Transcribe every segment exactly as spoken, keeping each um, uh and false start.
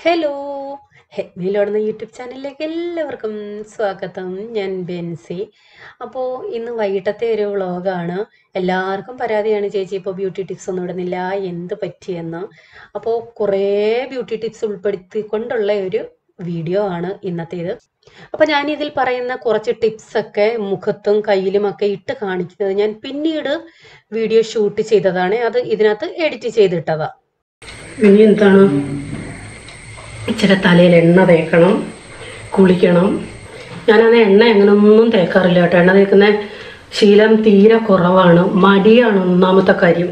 Hello ഹെഗ്മിലോടുന്ന YouTube ചാനലിലേക്ക് എല്ലാവർക്കും സ്വാഗതം. ഞാൻ ബെൻസി. അപ്പോൾ ഇന്ന് വൈകിട്ടത്തെ ഒരു വ്ളോഗാണ്. എല്ലാവർക്കും പരാതിയാണ്, ചേച്ചി ഇപ്പോൾ ബ്യൂട്ടി ടിപ്സ് ഒന്നും ഇടുന്നില്ല, എന്ത് പറ്റിയെന്ന്. അപ്പോൾ കുറേ ബ്യൂട്ടി ടിപ്സ് ഉൾപ്പെടുത്തിക്കൊണ്ടുള്ള ഒരു വീഡിയോ ആണ് ഇന്നത്തേത്. അപ്പോൾ ഞാൻ ഇതിൽ പറയുന്ന കുറച്ച് ടിപ്സൊക്കെ മുഖത്തും കയ്യിലുമൊക്കെ ഇട്ട് കാണിക്കുന്നത് ഞാൻ പിന്നീട് വീഡിയോ ഷൂട്ട് ചെയ്തതാണ്. അത് ഇതിനകത്ത് എഡിറ്റ് ചെയ്തിട്ടതാണ്. ഇനി എന്താണ്, ഇച്ചിരി തലയിൽ എണ്ണ തേക്കണം, കുളിക്കണം. ഞാനത് എണ്ണ എങ്ങനെയൊന്നും തേക്കാറില്ല കേട്ടോ. എണ്ണ തേക്കുന്ന ശീലം തീരെ കുറവാണ്, മടിയാണ് ഒന്നാമത്തെ കാര്യം.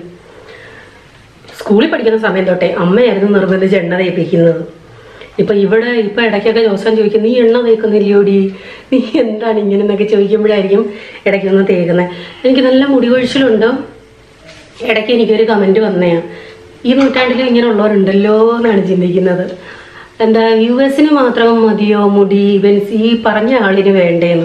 സ്കൂളിൽ പഠിക്കുന്ന സമയം തൊട്ടേ അമ്മയായിരുന്നു നിർബന്ധിച്ച് എണ്ണ തേപ്പിക്കുന്നത്. ഇപ്പം ഇവിടെ ഇപ്പം ഇടയ്ക്കൊക്കെ ജോസാൻ ചോദിക്കും, നീ എണ്ണ തേക്കുന്നില്ലയോടി, നീ എന്താണ് ഇങ്ങനെ എന്നൊക്കെ ചോദിക്കുമ്പോഴായിരിക്കും ഇടയ്ക്കൊന്ന് തേക്കുന്നത്. എനിക്ക് നല്ല മുടി കൊഴിച്ചിലുണ്ട്. ഇടയ്ക്ക് എനിക്കൊരു കമൻറ്റ് വന്നതാണ്, ഈ നൂറ്റാണ്ടിൽ ഇങ്ങനെ ഉള്ളവരുണ്ടല്ലോ എന്നാണ് ചിന്തിക്കുന്നത്. എന്താ, യു എസിന് മാത്രം മതിയോ മുടി, ബെൻസി ഈ പറഞ്ഞ ആളിന് വേണ്ടേന്ന്.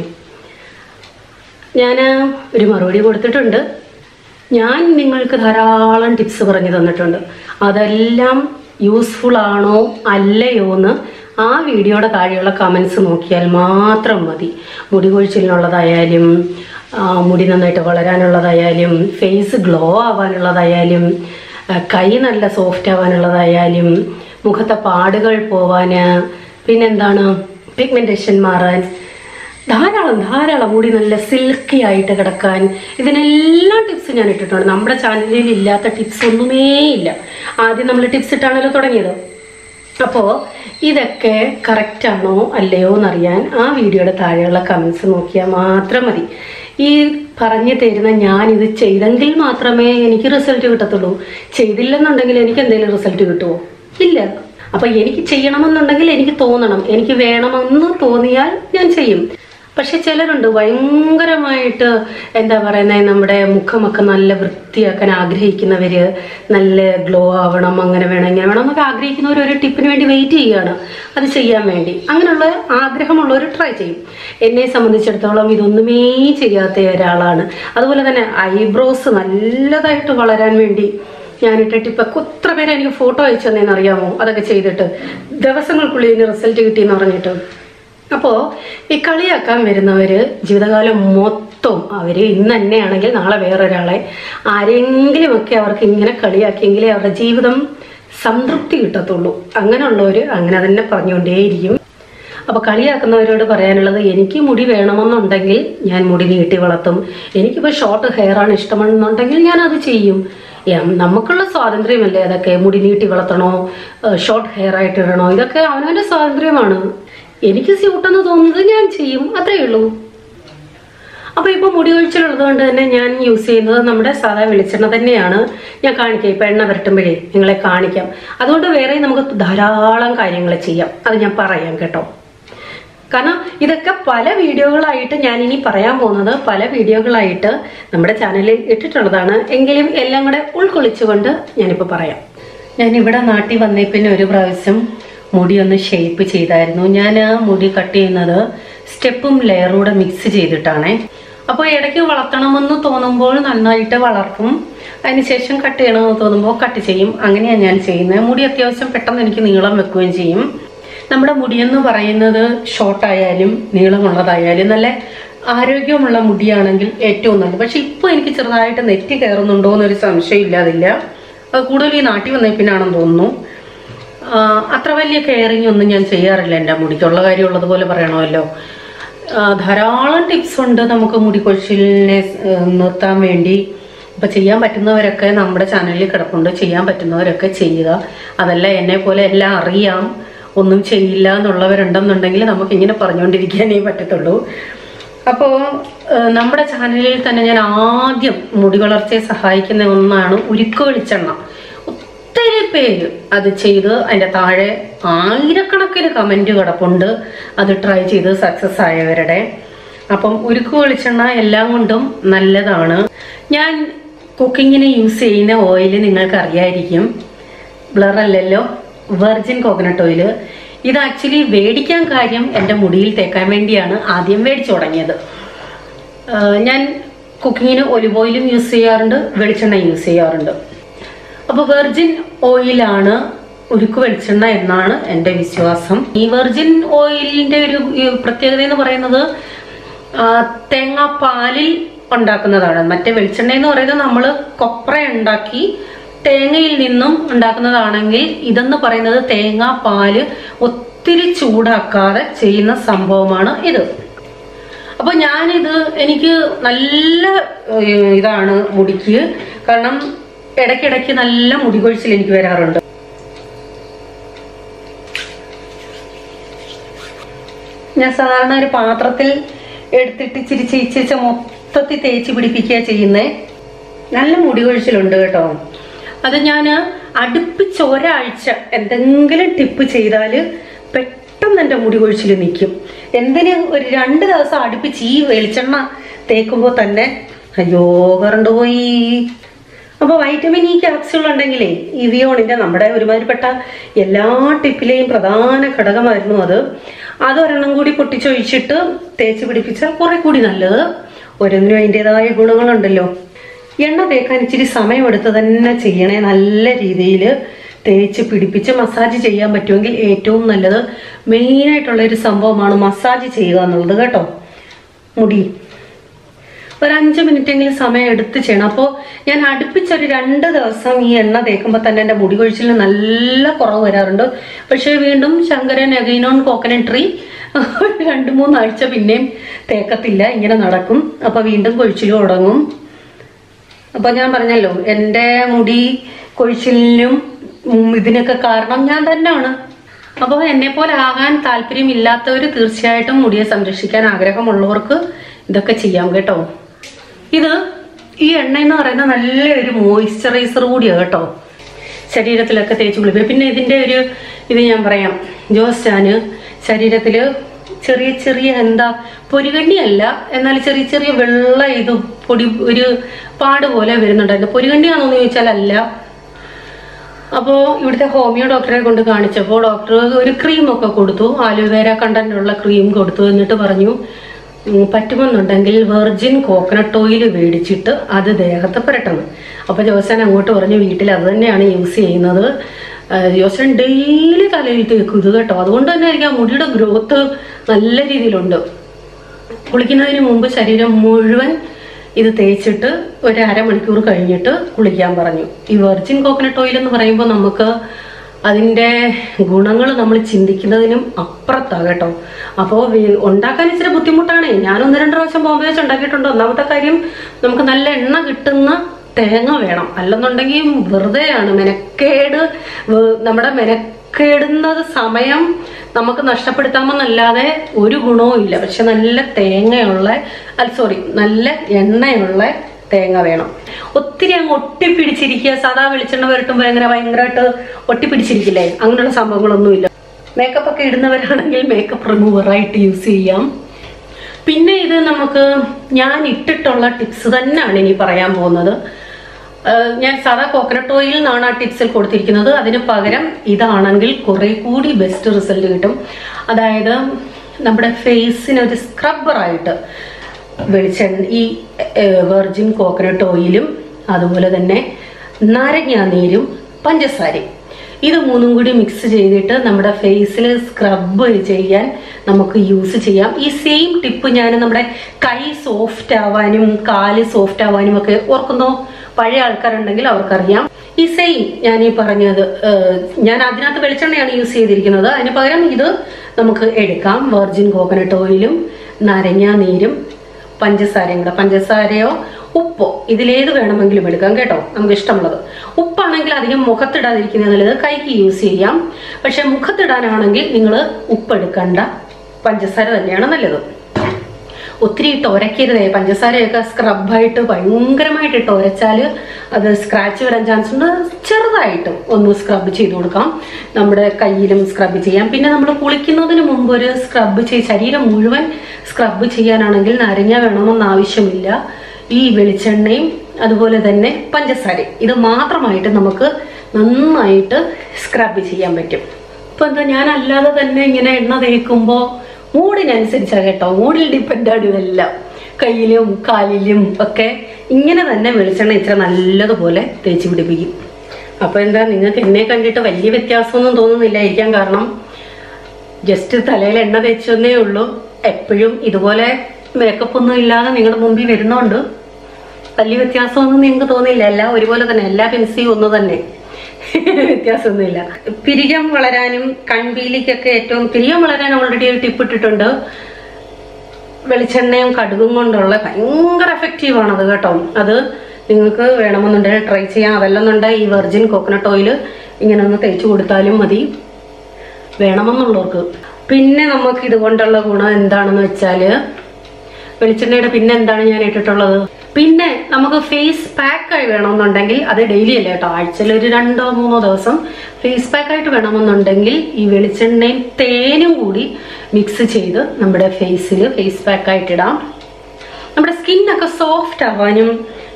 ഞാൻ ഒരു മറുപടി കൊടുത്തിട്ടുണ്ട്. ഞാൻ നിങ്ങൾക്ക് ധാരാളം ടിപ്സ് പറഞ്ഞു തന്നിട്ടുണ്ട്. അതെല്ലാം യൂസ്ഫുൾ ആണോ അല്ലയോ എന്ന് ആ വീഡിയോയുടെ താഴെയുള്ള കമൻസ് നോക്കിയാൽ മാത്രം മതി. മുടി കൊഴിച്ചിലിനുള്ളതായാലും മുടി നന്നായിട്ട് വളരാനുള്ളതായാലും ഫേസ് ഗ്ലോ ആവാനുള്ളതായാലും കൈ നല്ല സോഫ്റ്റ് ആവാനുള്ളതായാലും മുഖത്തെ പാടുകൾ പോവാൻ, പിന്നെന്താണ് പിഗ്മെൻറ്റേഷൻ മാറാൻ, ധാരാളം ധാരാളം മുടി നല്ല സിൽക്കി ആയിട്ട് കിടക്കാൻ, ഇതിനെല്ലാം ടിപ്സ് ഞാൻ ഇട്ടിട്ടുണ്ട്. നമ്മുടെ ചാനലിൽ ഇല്ലാത്ത ടിപ്സ് ഒന്നുമേ ഇല്ല. ആദ്യം നമ്മൾ ടിപ്സ് ഇട്ടാണല്ലോ തുടങ്ങിയത്. അപ്പോൾ ഇതൊക്കെ കറക്റ്റാണോ അല്ലയോ എന്നറിയാൻ ആ വീഡിയോയുടെ താഴെയുള്ള കമൻസ് നോക്കിയാൽ മാത്രം മതി. ഈ പറഞ്ഞു തരുന്ന ഞാനിത് ചെയ്തെങ്കിൽ മാത്രമേ എനിക്ക് റിസൾട്ട് കിട്ടത്തുള്ളൂ. ചെയ്തില്ലെന്നുണ്ടെങ്കിൽ എനിക്ക് എന്തെങ്കിലും റിസൾട്ട് കിട്ടുമോ? ഇല്ല. അപ്പം എനിക്ക് ചെയ്യണമെന്നുണ്ടെങ്കിൽ എനിക്ക് തോന്നണം, എനിക്ക് വേണമെന്ന് തോന്നിയാൽ ഞാൻ ചെയ്യും. പക്ഷെ ചിലരുണ്ട് ഭയങ്കരമായിട്ട് എന്താ പറയുന്നത്, നമ്മുടെ മുഖമൊക്കെ നല്ല വൃത്തിയാക്കാൻ ആഗ്രഹിക്കുന്നവര്, നല്ല ഗ്ലോ ആവണം, അങ്ങനെ വേണം ഇങ്ങനെ വേണം എന്നൊക്കെ ആഗ്രഹിക്കുന്നവർ ഒരു ടിപ്പിന് വേണ്ടി വെയിറ്റ് ചെയ്യുകയാണ് അത് ചെയ്യാൻ വേണ്ടി. അങ്ങനെയുള്ള ആഗ്രഹമുള്ളവർ ട്രൈ ചെയ്യും. എന്നെ സംബന്ധിച്ചിടത്തോളം ഇതൊന്നുമേ ചെയ്യാത്ത ഒരാളാണ്. അതുപോലെ തന്നെ ഐബ്രോസ് നല്ലതായിട്ട് വളരാൻ വേണ്ടി ഞാനിട്ട ടിപ്പൊക്കെ എത്ര പേരെ എനിക്ക് ഫോട്ടോ അയച്ചു തന്നേന്ന് അറിയാമോ? അതൊക്കെ ചെയ്തിട്ട് ദിവസങ്ങൾക്കുള്ളിൽ ഇതിന് റിസൾട്ട് കിട്ടിയെന്ന് പറഞ്ഞിട്ട്. അപ്പോൾ ഈ കളിയാക്കാൻ വരുന്നവര് ജീവിതകാലം മൊത്തം അവര് ഇന്ന് തന്നെയാണെങ്കിൽ നാളെ വേറൊരാളെ ആരെങ്കിലുമൊക്കെ അവർക്ക് ഇങ്ങനെ കളിയാക്കിയെങ്കിലേ അവരുടെ ജീവിതം സംതൃപ്തി കിട്ടത്തുള്ളൂ. അങ്ങനെയുള്ളവര് അങ്ങനെ തന്നെ പറഞ്ഞുകൊണ്ടേയിരിക്കും. അപ്പോൾ കളിയാക്കുന്നവരോട് പറയാനുള്ളത്, എനിക്ക് മുടി വേണമെന്നുണ്ടെങ്കിൽ ഞാൻ മുടി നീട്ടി വളർത്തും. എനിക്കിപ്പോൾ ഷോർട്ട് ഹെയർ ആണ് ഇഷ്ടമെന്നുണ്ടെങ്കിൽ ഞാൻ അത് ചെയ്യും. നമുക്കുള്ള സ്വാതന്ത്ര്യമല്ലേ അതൊക്കെ. മുടി നീട്ടി വളർത്തണോ, ഷോർട്ട് ഹെയർ ആയിട്ട് ഇടണോ, ഇതൊക്കെ അവനവൻ്റെ സ്വാതന്ത്ര്യമാണ്. എനിക്ക് സ്യൂട്ടെന്ന് തോന്നുന്നത് ഞാൻ ചെയ്യും, അത്രയേ ഉള്ളൂ. അപ്പോൾ ഇപ്പോൾ മുടി കൊഴിച്ചിലുള്ളത് കൊണ്ട് തന്നെ ഞാൻ യൂസ് ചെയ്യുന്നത് നമ്മുടെ സാധാ വെളിച്ചെണ്ണ തന്നെയാണ്. ഞാൻ കാണിക്കാം, ഇപ്പം എണ്ണ വരട്ടുമ്പോഴേ നിങ്ങളെ കാണിക്കാം. അതുകൊണ്ട് വേറെ നമുക്ക് ധാരാളം കാര്യങ്ങൾ ചെയ്യാം, അത് ഞാൻ പറയാം കേട്ടോ. കാരണം ഇതൊക്കെ പല വീഡിയോകളായിട്ട് ഞാൻ ഇനി പറയാൻ പോകുന്നത് പല വീഡിയോകളായിട്ട് നമ്മുടെ ചാനലിൽ ഇട്ടിട്ടുള്ളതാണ്. എങ്കിലും എല്ലാം കൂടെ ഉൾക്കൊള്ളിച്ചുകൊണ്ട് ഞാനിപ്പോൾ പറയാം. ഞാനിവിടെ നാട്ടിൽ വന്നേ പിന്നെ ഒരു പ്രാവശ്യം മുടി ഒന്ന് ഷേപ്പ് ചെയ്തായിരുന്നു. ഞാൻ ആ മുടി കട്ട് ചെയ്യുന്നത് സ്റ്റെപ്പും ലെയറൂടെ മിക്സ് ചെയ്തിട്ടാണേ. അപ്പോൾ ഇടയ്ക്ക് വളർത്തണമെന്ന് തോന്നുമ്പോൾ നന്നായിട്ട് വളർത്തും, അതിനുശേഷം കട്ട് ചെയ്യണമെന്ന് തോന്നുമ്പോൾ കട്ട് ചെയ്യും. അങ്ങനെയാണ് ഞാൻ ചെയ്യുന്നത്. മുടി അത്യാവശ്യം പെട്ടെന്ന് എനിക്ക് നീളം വെക്കുകയും ചെയ്യും. നമ്മുടെ മുടിയെന്ന് പറയുന്നത് ഷോർട്ടായാലും നീളമുള്ളതായാലും നല്ല ആരോഗ്യമുള്ള മുടിയാണെങ്കിൽ ഏറ്റവും നല്ലത്. പക്ഷെ ഇപ്പോൾ എനിക്ക് ചെറുതായിട്ട് നെറ്റി കയറുന്നുണ്ടോ എന്നൊരു സംശയം ഇല്ലാതില്ല. അത് കൂടുതൽ ഈ നാട്ടിൽ വന്നേ പിന്നാണെന്ന് തോന്നുന്നു. അത്ര വലിയ കെയറിങ് ഒന്നും ഞാൻ ചെയ്യാറില്ല എൻ്റെ മുടിക്കുള്ള കാര്യമുള്ളതുപോലെ പറയണമല്ലോ. ധാരാളം ടിപ്സ് ഉണ്ട് നമുക്ക് മുടി കൊഴിച്ചിലിനെ നിർത്താൻ വേണ്ടി. ഇപ്പം ചെയ്യാൻ പറ്റുന്നവരൊക്കെ നമ്മുടെ ചാനലിൽ കിടപ്പുണ്ട്, ചെയ്യാൻ പറ്റുന്നവരൊക്കെ ചെയ്യുക. അതല്ല എന്നെ പോലെ എല്ലാം അറിയാം, ഒന്നും ചെയ്യില്ല എന്നുള്ളവരുണ്ടെന്നുണ്ടെങ്കിൽ നമുക്കിങ്ങനെ പറഞ്ഞുകൊണ്ടിരിക്കാനേ പറ്റത്തുള്ളൂ. അപ്പോൾ നമ്മുടെ ചാനലിൽ തന്നെ ഞാൻ ആദ്യം മുടി വളർച്ചയെ സഹായിക്കുന്ന ഒന്നാണ് ഉരുക്ക് വെളിച്ചെണ്ണ. ഒത്തിരി പേര് അത് ചെയ്ത് അതിൻ്റെ താഴെ ആയിരക്കണക്കിന് കമൻറ്റ് കിടപ്പുണ്ട് അത് ട്രൈ ചെയ്ത് സക്സസ് ആയവരുടെ. അപ്പം ഉരുക്ക് വെളിച്ചെണ്ണ എല്ലാം കൊണ്ടും നല്ലതാണ്. ഞാൻ കുക്കിങ്ങിന് യൂസ് ചെയ്യുന്ന ഓയിൽ നിങ്ങൾക്ക് അറിയായിരിക്കും, ബ്ലറല്ലല്ലോ, വെർജിൻ കോക്കനട്ട് ഓയിൽ. ഇത് ആക്ച്വലി മേടിക്കാൻ കാര്യം എൻ്റെ മുടിയിൽ തേക്കാൻ വേണ്ടിയാണ് ആദ്യം മേടിച്ചു തുടങ്ങിയത്. ഞാൻ കുക്കിങ്ങിന് ഒലിവ് ഓയിലും യൂസ് ചെയ്യാറുണ്ട്, വെളിച്ചെണ്ണ യൂസ് ചെയ്യാറുണ്ട്. അപ്പോൾ വെർജിൻ ഓയിലാണ് ഉരുക്ക് വെളിച്ചെണ്ണ എന്നാണ് എൻ്റെ വിശ്വാസം. ഈ വെർജിൻ ഓയിലിന്റെ ഒരു പ്രത്യേകത എന്ന് പറയുന്നത് തേങ്ങാപ്പാലിൽ ഉണ്ടാക്കുന്നതാണ്. മറ്റേ വെളിച്ചെണ്ണ എന്ന് പറയുന്നത് നമ്മൾ കൊപ്ര ഉണ്ടാക്കി തേങ്ങയിൽ നിന്നും ഉണ്ടാക്കുന്നതാണെങ്കിൽ ഇതെന്ന് പറയുന്നത് തേങ്ങാപ്പാല് ഒത്തിരി ചൂടാക്കാതെ ചെയ്യുന്ന സംഭവമാണ് ഇത്. അപ്പൊ ഞാനിത് എനിക്ക് നല്ല ഇതാണ് മുടിക്ക്, കാരണം ഇടയ്ക്കിടയ്ക്ക് നല്ല മുടി കൊഴിച്ചിൽ എനിക്ക് വരാറുണ്ട്. ഞാൻ സാധാരണ ഒരു പാത്രത്തിൽ എടുത്തിട്ട് ചിരിച്ച് ഇച്ചിരിച്ച മൊത്തത്തിൽ തേച്ച് പിടിപ്പിക്കുക ചെയ്യുന്നേ. നല്ല മുടി കൊഴിച്ചിലുണ്ട് കേട്ടോ. അത് ഞാൻ അടുപ്പിച്ച് ഒരാഴ്ച എന്തെങ്കിലും ടിപ്പ് ചെയ്താല് പെട്ടെന്ന് എൻ്റെ മുടി കൊഴിച്ചിൽ നിൽക്കും. എന്തിന് ഒരു രണ്ട് ദിവസം അടുപ്പിച്ച് ഈ വെളിച്ചെണ്ണ തേക്കുമ്പോൾ തന്നെ അയ്യോ കറണ്ട് പോയി. അപ്പൊ വൈറ്റമിൻ ഇ ക്യാപ്സ്യൂൾ ഉണ്ടെങ്കിലേ ഇവിയോണിന്റെ നമ്മുടെ ഒരുമാതിരിപ്പെട്ട എല്ലാ ടിപ്പിലെയും പ്രധാന ഘടകമായിരുന്നു അത്. അതൊരെണ്ണം കൂടി പൊട്ടിച്ചൊഴിച്ചിട്ട് തേച്ച് പിടിപ്പിച്ചാൽ കുറെ കൂടി നല്ലത്. ഓരോന്നിനും അതിൻ്റെതായ ഗുണങ്ങളുണ്ടല്ലോ. എണ്ണ തേക്കാൻ ഇച്ചിരി സമയമെടുത്ത് തന്നെ ചെയ്യണേ. നല്ല രീതിയിൽ തേച്ച് പിടിപ്പിച്ച് മസാജ് ചെയ്യാൻ പറ്റുമെങ്കിൽ ഏറ്റവും നല്ലത്. മെയിനായിട്ടുള്ള ഒരു സംഭവമാണ് മസാജ് ചെയ്യുക എന്നുള്ളത് കേട്ടോ. മുടി ഒരു അഞ്ച് മിനിറ്റെങ്കിലും സമയം എടുത്ത് ചെയ്യണം. അപ്പോൾ ഞാൻ അടുപ്പിച്ചൊരു രണ്ട് ദിവസം ഈ എണ്ണ തേക്കുമ്പോൾ തന്നെ എൻ്റെ മുടി കൊഴിച്ചിൽ നല്ല കുറവ് വരാറുണ്ട്. പക്ഷേ വീണ്ടും ശങ്കരൻ എഗൈനോൺ കോക്കനട്ട് ട്രീ രണ്ട് മൂന്നാഴ്ച പിന്നെയും തേക്കത്തില്ല, ഇങ്ങനെ നടക്കും. അപ്പൊ വീണ്ടും കൊഴിച്ചിൽ തുടങ്ങും. അപ്പൊ ഞാൻ പറഞ്ഞല്ലോ എൻ്റെ മുടി കൊഴിച്ചിലിനും ഇതിനൊക്കെ കാരണം ഞാൻ തന്നെയാണ്. അപ്പോൾ എന്നെ പോലെ ആകാൻ താല്പര്യമില്ലാത്തവർ തീർച്ചയായിട്ടും മുടിയെ സംരക്ഷിക്കാൻ ആഗ്രഹമുള്ളവർക്ക് ഇതൊക്കെ ചെയ്യാം കേട്ടോ. ഇത് ഈ എണ്ണ എന്ന് പറയുന്നത് നല്ലൊരു മോയ്സ്ചറൈസർ കൂടിയാണ് കേട്ടോ. ശരീരത്തിലൊക്കെ തേച്ച് കുളിപ്പിക്കും. പിന്നെ ഇതിന്റെ ഒരു ഇത് ഞാൻ പറയാം, ജോസ്റ്റാന് ശരീരത്തില് ചെറിയ ചെറിയ എന്താ പൊരികണ്ണിയല്ല, എന്നാൽ ചെറിയ ചെറിയ വെള്ള ഇത് പൊടി ഒരു പാട് പോലെ വരുന്നുണ്ടായിരുന്നു. പൊരികണ്ണിയാണെന്ന് ചോദിച്ചാൽ അല്ല. അപ്പോൾ ഇവിടുത്തെ ഹോമിയോ ഡോക്ടറെ കൊണ്ട് കാണിച്ചപ്പോൾ ഡോക്ടർ ഒരു ക്രീമൊക്കെ കൊടുത്തു, ആലോവേര കണ്ടന്റുള്ള ക്രീം കൊടുത്തു. എന്നിട്ട് പറഞ്ഞു പറ്റുമെന്നുണ്ടെങ്കിൽ വെർജിൻ കോക്കനട്ട് ഓയിൽ മേടിച്ചിട്ട് അത് ദേഹത്ത് പുരട്ടണം. അപ്പൊ ജോസൻ അങ്ങോട്ട് പറഞ്ഞു വീട്ടിൽ അത് തന്നെയാണ് യൂസ് ചെയ്യുന്നത്. ജോസൻ ഡെയിലി തലയിൽ തേക്കും ഇത് കേട്ടോ. അതുകൊണ്ട് തന്നെ ആയിരിക്കും ആ മുടിയുടെ ഗ്രോത്ത് നല്ല രീതിയിലുണ്ട്. കുളിക്കുന്നതിന് മുമ്പ് ശരീരം മുഴുവൻ ഇത് തേച്ചിട്ട് ഒരു അരമണിക്കൂർ കഴിഞ്ഞിട്ട് കുളിക്കാൻ പറഞ്ഞു. ഈ വെർജിൻ കോക്കനട്ട് ഓയിൽ എന്ന് പറയുമ്പോൾ നമുക്ക് അതിൻ്റെ ഗുണങ്ങൾ നമ്മൾ ചിന്തിക്കുന്നതിനും അപ്പുറത്താണ് കേട്ടോ. അപ്പോൾ ഉണ്ടാക്കാൻ ഇച്ചിരി ബുദ്ധിമുട്ടാണ്. ഞാൻ ഒന്ന് രണ്ട് പ്രാവശ്യം ബോംബെ വെച്ച് ഉണ്ടാക്കിയിട്ടുണ്ട്. ഒന്നാമത്തെ കാര്യം നമുക്ക് നല്ല എണ്ണ കിട്ടുന്ന തേങ്ങ വേണം, അല്ലെന്നുണ്ടെങ്കിൽ വെറുതെയാണ് മെനക്കേട്. നമ്മുടെ മെനക്കേടുന്നത് സമയം നമുക്ക് നഷ്ടപ്പെടുത്താമെന്നല്ലാതെ ഒരു ഗുണവും ഇല്ല. പക്ഷെ നല്ല തേങ്ങയുള്ള അല്ല സോറി നല്ല എണ്ണയുള്ള തേങ്ങ വേണം. ഒത്തിരി അങ്ങ് ഒട്ടിപ്പിടിച്ചിരിക്കുക. സാധാ വെളിച്ചെണ്ണ വരട്ടുമ്പോൾ ഭയങ്കര ഭയങ്കരമായിട്ട് ഒട്ടിപ്പിടിച്ചിരിക്കില്ലേ, അങ്ങനെയുള്ള സംഭവങ്ങളൊന്നുമില്ല. മേക്കപ്പ് ഒക്കെ ഇടുന്നവരാണെങ്കിൽ മേക്കപ്പ് റിമൂവറായിട്ട് യൂസ് ചെയ്യാം. പിന്നെ ഇത് നമുക്ക് ഞാൻ ഇട്ടിട്ടുള്ള ടിപ്സ് തന്നെയാണ് ഇനി പറയാൻ പോകുന്നത്. ഞാൻ സാധാ കോക്കനട്ട് ഓയിൽ നിന്നാണ് ആ ടിപ്സിൽ കൊടുത്തിരിക്കുന്നത്. അതിന് പകരം ഇതാണെങ്കിൽ കുറെ കൂടി ബെസ്റ്റ് റിസൾട്ട് കിട്ടും. അതായത് നമ്മുടെ ഫേസിന് ഒരു സ്ക്രബ്ബറായിട്ട് വെളിച്ചെണ്ണ ഈ വെർജിൻ കോക്കനട്ട് ഓയിലും അതുപോലെ തന്നെ നാരങ്ങാനീരും പഞ്ചസാരയും ഇത് മൂന്നും കൂടി മിക്സ് ചെയ്തിട്ട് നമ്മുടെ ഫേസിൽ സ്ക്രബ് ചെയ്യാൻ നമുക്ക് യൂസ് ചെയ്യാം. ഈ സെയിം ടിപ്പ് ഞാൻ നമ്മുടെ കൈ സോഫ്റ്റ് ആവാനും കാല് സോഫ്റ്റ് ആവാനും ഒക്കെ ഓർക്കുന്നോ? പഴയ ആൾക്കാരുണ്ടെങ്കിൽ അവർക്കറിയാം. ഈ സെയിം ഞാൻ ഈ പറഞ്ഞത് ഞാൻ അതിനകത്ത് വെളിച്ചെണ്ണയാണ് യൂസ് ചെയ്തിരിക്കുന്നത്. അതിന് പകരം ഇത് നമുക്ക് എടുക്കാം. വെർജിൻ കോക്കനട്ട് ഓയിലും നാരങ്ങാനീരും പഞ്ചസാരയും കൂടെ, പഞ്ചസാരയോ ഉപ്പോ ഇതിലേത് വേണമെങ്കിലും എടുക്കാം കേട്ടോ, നമുക്ക് ഇഷ്ടമുള്ളത്. ഉപ്പാണെങ്കിൽ അധികം മുഖത്തിടാതിരിക്കുന്നത് നല്ലത്, കൈക്ക് യൂസ് ചെയ്യാം. പക്ഷെ മുഖത്തിടാനാണെങ്കിൽ നിങ്ങൾ ഉപ്പ് എടുക്കണ്ട, പഞ്ചസാര തന്നെയാണ് നല്ലത്. ഒത്തിരി ഇട്ട് ഉരയ്ക്കരുതേ. പഞ്ചസാരയൊക്കെ സ്ക്രബായിട്ട് ഭയങ്കരമായിട്ട് ഇട്ട് ഉരച്ചാൽ അത് സ്ക്രാച്ച് വരാൻ ചാൻസ് ഉണ്ട്. ചെറുതായിട്ട് ഒന്ന് സ്ക്രബ് ചെയ്ത് കൊടുക്കാം. നമ്മുടെ കയ്യിലും സ്ക്രബ് ചെയ്യാം. പിന്നെ നമ്മൾ കുളിക്കുന്നതിന് മുമ്പ് ഒരു സ്ക്രബ് ചെയ്ത് ശരീരം മുഴുവൻ സ്ക്രബ് ചെയ്യാനാണെങ്കിൽ നാരങ്ങ വേണമെന്ന് ആവശ്യമില്ല. ഈ വെളിച്ചെണ്ണയും അതുപോലെ തന്നെ പഞ്ചസാരയും ഇത് മാത്രമായിട്ട് നമുക്ക് നന്നായിട്ട് സ്ക്രബ് ചെയ്യാൻ പറ്റും. ഇപ്പൊ എന്താ ഞാൻ അല്ലാതെ തന്നെ ഇങ്ങനെ എണ്ണ തേക്കുമ്പോൾ മൂഡിനനുസരിച്ചാണ് കേട്ടോ, മൂഡിൽ ഡിപ്പെൻഡാണ് ഇതെല്ലാം. കയ്യിലും കാലിലും ഒക്കെ ഇങ്ങനെ തന്നെ വെളിച്ചെണ്ണ ഇത്ര നല്ലതുപോലെ തേച്ച് പിടിപ്പിക്കും. അപ്പൊ എന്താ, നിങ്ങൾക്ക് എന്നെ കണ്ടിട്ട് വലിയ വ്യത്യാസമൊന്നും തോന്നുന്നില്ലായിരിക്കാം. കാരണം ജസ്റ്റ് തലയിൽ എണ്ണ തേച്ചെന്നേ ഉള്ളൂ. എപ്പോഴും ഇതുപോലെ മേക്കപ്പ് ഒന്നും ഇല്ലാതെ നിങ്ങളുടെ മുമ്പിൽ വരുന്നോണ്ട് വലിയ വ്യത്യാസമൊന്നും നിങ്ങൾക്ക് തോന്നില്ല. എല്ലാം ഒരുപോലെ തന്നെ, എല്ലാ പെൻസിലും ഒന്ന് തന്നെ, വ്യത്യാസമൊന്നുമില്ല. പിരികം വളരാനും കൺപീലിക്കൊക്കെ ഏറ്റവും പിരികം വളരാൻ ഓൾറെഡി ഒരു ടിപ്പ് ഇട്ടിട്ടുണ്ട്. വെളിച്ചെണ്ണയും കടുകും കൊണ്ടുള്ള ഭയങ്കര എഫക്റ്റീവ് ആണത് കേട്ടോ. അത് നിങ്ങൾക്ക് വേണമെന്നുണ്ടെങ്കിൽ ട്രൈ ചെയ്യാം. അതല്ലെന്നുണ്ടെങ്കിൽ ഈ വെർജിൻ കോക്കനട്ട് ഓയിൽ ഇങ്ങനെ ഒന്ന് തേച്ച് കൊടുത്താലും മതി, വേണമെന്നുള്ളവർക്ക്. പിന്നെ നമുക്ക് ഇതുകൊണ്ടുള്ള ഗുണം എന്താണെന്ന് വെച്ചാല്, വെളിച്ചെണ്ണയുടെ പിന്നെ എന്താണ് ഞാൻ ഇട്ടിട്ടുള്ളത്, പിന്നെ നമുക്ക് ഫേസ് പാക്കായി വേണമെന്നുണ്ടെങ്കിൽ, അത് ഡെയിലി അല്ല കേട്ടോ, ആഴ്ചയിൽ ഒരു രണ്ടോ മൂന്നോ ദിവസം ഫേസ് പാക്കായിട്ട് വേണമെന്നുണ്ടെങ്കിൽ ഈ വെളിച്ചെണ്ണയും തേനും കൂടി മിക്സ് ചെയ്ത് നമ്മുടെ ഫേസിൽ ഫേസ് പാക്കായിട്ട് ഇടാം. നമ്മുടെ സ്കിന്നൊക്കെ സോഫ്റ്റ് ആവാനും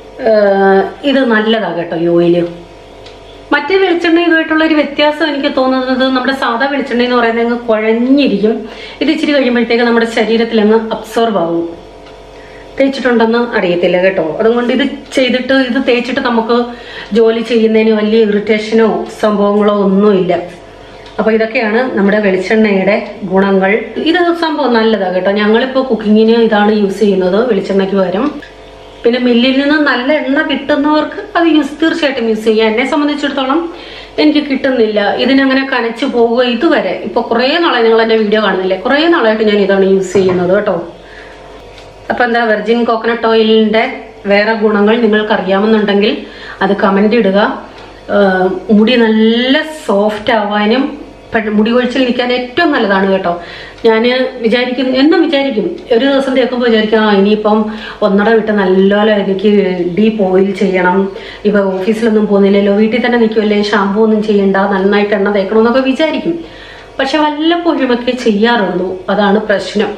ഇത് നല്ലതാണ് കേട്ടോ ഈ ഓയില്. മറ്റേ വെളിച്ചെണ്ണ ഇതുമായിട്ടുള്ള ഒരു വ്യത്യാസം എനിക്ക് തോന്നുന്നത്, നമ്മുടെ സാധാ വെളിച്ചെണ്ണ എന്ന് പറയുന്നത് അങ്ങ് കുഴഞ്ഞിരിക്കും. ഇത് ഇച്ചിരി കഴിയുമ്പോഴത്തേക്ക് നമ്മുടെ ശരീരത്തിൽ അങ്ങ് അബ്സോർബ് ആവും. തേച്ചിട്ടുണ്ടെന്ന് അറിയത്തില്ല കേട്ടോ. അതുകൊണ്ട് ഇത് ചെയ്തിട്ട് ഇത് തേച്ചിട്ട് നമുക്ക് ജോലി ചെയ്യുന്നതിന് വലിയ ഇറിറ്റേഷനോ സംഭവങ്ങളോ ഒന്നുമില്ല. അപ്പൊ ഇതൊക്കെയാണ് നമ്മുടെ വെളിച്ചെണ്ണയുടെ ഗുണങ്ങൾ. ഇത് സംഭവം നല്ലതാണ് കേട്ടോ. ഞങ്ങളിപ്പോ കുക്കിങ്ങിന് ഇതാണ് യൂസ് ചെയ്യുന്നത് വെളിച്ചെണ്ണയ്ക്ക് പകരം. പിന്നെ മില്ലിൽ നിന്ന് നല്ല എണ്ണ കിട്ടുന്നവർക്ക് അത് യൂസ് തീർച്ചയായിട്ടും യൂസ് ചെയ്യാം. എന്നെ സംബന്ധിച്ചിടത്തോളം എനിക്ക് കിട്ടുന്നില്ല, ഇതിനങ്ങനെ കനച്ചു പോവുക ഇതുവരെ. ഇപ്പൊ കുറെ നാളെ നിങ്ങൾ എന്റെ വീഡിയോ കാണുന്നില്ലേ, കുറെ നാളായിട്ട് ഞാൻ ഇതാണ് യൂസ് ചെയ്യുന്നത് കേട്ടോ. അപ്പൊ എന്താ, വെർജിൻ കോക്കനട്ട് ഓയിലിന്റെ വേറെ ഗുണങ്ങൾ നിങ്ങൾക്ക് അറിയാമെന്നുണ്ടെങ്കിൽ അത് കമന്റ് ഇടുക. മുടി നല്ല സോഫ്റ്റ് ആവാനും മുടി കൊഴിച്ചിൽ നിൽക്കാൻ ഏറ്റവും നല്ലതാണ് കേട്ടോ. ഞാൻ വിചാരിക്കും, എന്നും വിചാരിക്കും, ഒരു ദിവസം തേക്കുമ്പോൾ വിചാരിക്കും, ആ ഇനിയിപ്പം ഒന്നട വിട്ട് നല്ലപോലെ എനിക്ക് ഡീപ്പ് ഓയിൽ ചെയ്യണം, ഇപ്പൊ ഓഫീസിലൊന്നും പോകുന്നില്ലല്ലോ, വീട്ടിൽ തന്നെ നിൽക്കുമല്ലേ, ഷാമ്പൂ ഒന്നും ചെയ്യണ്ട, നന്നായിട്ട് എണ്ണ തേക്കണമെന്നൊക്കെ വിചാരിക്കും. പക്ഷെ വല്ലപ്പോഴുമൊക്കെ ചെയ്യാറുള്ളൂ, അതാണ് പ്രശ്നം.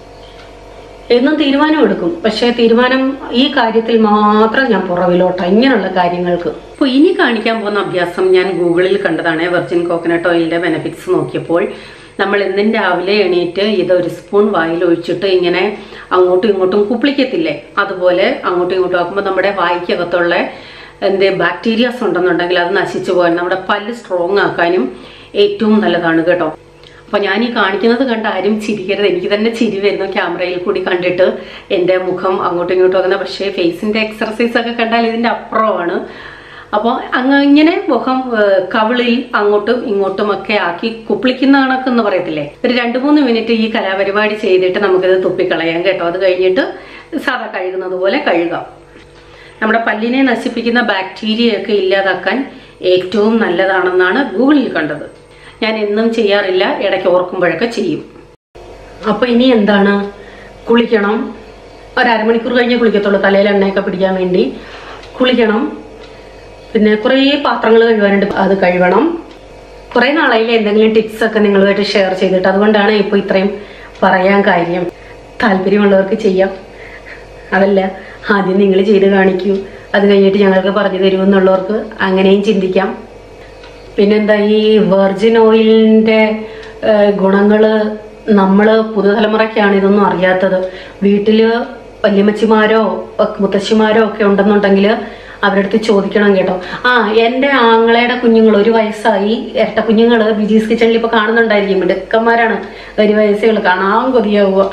എന്നും തീരുമാനം എടുക്കും, പക്ഷെ തീരുമാനം ഈ കാര്യത്തിൽ മാത്രം ഞാൻ പുറകിലോട്ടാ, ഇങ്ങനെയുള്ള കാര്യങ്ങൾക്ക്. അപ്പൊ ഇനി കാണിക്കാൻ പോകുന്ന അഭ്യാസം ഞാൻ ഗൂഗിളിൽ കണ്ടതാണ്. വെർജിൻ കോക്കനട്ട് ഓയിലിന്റെ ബെനിഫിറ്റ്സ് നോക്കിയപ്പോൾ, നമ്മൾ എന്നും രാവിലെ എണീറ്റ് ഇത് ഒരു സ്പൂൺ വായിൽ ഒഴിച്ചിട്ട് ഇങ്ങനെ അങ്ങോട്ടും ഇങ്ങോട്ടും കുപ്പിളിക്കത്തില്ലേ, അതുപോലെ അങ്ങോട്ടും ഇങ്ങോട്ടും ആക്കുമ്പോൾ നമ്മുടെ വായിക്കകത്തുള്ള എന്ത് ബാക്ടീരിയാസ് ഉണ്ടെന്നുണ്ടെങ്കിൽ അത് നശിച്ചു പോകാൻ, നമ്മുടെ പല്ല് സ്ട്രോങ് ആക്കാനും ഏറ്റവും നല്ലതാണ് കേട്ടോ. അപ്പൊ ഞാൻ ഈ കാണിക്കുന്നത് കണ്ട് ആരും ചിരിക്കരുത്. എനിക്ക് തന്നെ ചിരി വരുന്നു ക്യാമറയിൽ കൂടി കണ്ടിട്ട്, എൻ്റെ മുഖം അങ്ങോട്ടും ഇങ്ങോട്ടും അങ്ങനെ. പക്ഷേ ഫേസിന്റെ എക്സർസൈസ് ഒക്കെ കണ്ടാൽ ഇതിന്റെ അപ്പുറമാണ്. അപ്പോൾ അങ്ങ് ഇങ്ങനെ മുഖം കവിളിൽ അങ്ങോട്ടും ഇങ്ങോട്ടും ഒക്കെ ആക്കി കുപ്പിളിക്കുന്ന കണക്കെന്ന് പറയത്തില്ലേ, ഒരു രണ്ടു മൂന്ന് മിനിറ്റ് ഈ കലാപരിപാടി ചെയ്തിട്ട് നമുക്കിത് തുപ്പിക്കളയാം കേട്ടോ. അത് കഴിഞ്ഞിട്ട് സാധാ കഴുകുന്നത് പോലെ കഴുകാം. നമ്മുടെ പല്ലിനെ നശിപ്പിക്കുന്ന ബാക്ടീരിയയൊക്കെ ഇല്ലാതാക്കാൻ ഏറ്റവും നല്ലതാണെന്നാണ് ഗൂഗിളിൽ കണ്ടത്. ഞാൻ എന്നും ചെയ്യാറില്ല, ഇടയ്ക്ക് ഓർക്കുമ്പോഴൊക്കെ ചെയ്യും. അപ്പൊ ഇനി എന്താണ്, കുളിക്കണം. ഒരു അരമണിക്കൂർ കഴിഞ്ഞേ കുളിക്കത്തുള്ളൂ, തലയിൽ എണ്ണയൊക്കെ പിടിക്കാൻ വേണ്ടി കുളിക്കണം. പിന്നെ കുറേ പാത്രങ്ങൾ കഴുകാനുണ്ട്, അത് കഴുകണം. കുറെ നാളായില്ലേ എന്തെങ്കിലും ടിപ്സ് ഒക്കെ നിങ്ങളുമായിട്ട് ഷെയർ ചെയ്തിട്ട്, അതുകൊണ്ടാണ് ഇപ്പൊ ഇത്രയും പറയാൻ കാര്യം. താല്പര്യമുള്ളവർക്ക് ചെയ്യാം, അതല്ല ആദ്യം നിങ്ങൾ ചെയ്ത് കാണിക്കൂ, അത് കഴിഞ്ഞിട്ട് ഞങ്ങൾക്ക് പറഞ്ഞു തരുമെന്നുള്ളവർക്ക് അങ്ങനെയും ചിന്തിക്കാം. പിന്നെന്താ, ഈ വെർജിൻ ഓയിലിന്റെ ഗുണങ്ങള് നമ്മള് പുതുതലമുറയ്ക്കാണ് ഇതൊന്നും അറിയാത്തത്. വീട്ടില് വല്യമ്മച്ചിമാരോ മുത്തശ്ശിമാരോ ഒക്കെ ഉണ്ടെന്നുണ്ടെങ്കിൽ അവരുടെ അടുത്ത് ചോദിക്കണം കേട്ടോ. ആ എന്റെ ആങ്ങളയുടെ കുഞ്ഞുങ്ങൾ ഒരു വയസ്സായി, ഇരട്ട കുഞ്ഞുങ്ങള് ബിജീസ് കിച്ചണിൽ ഇപ്പൊ കാണുന്നുണ്ടായിരിക്കും, മിടുക്കന്മാരാണ്, ഒരു വയസ്സുകൾ കാണാൻ കൊതിയാവുക.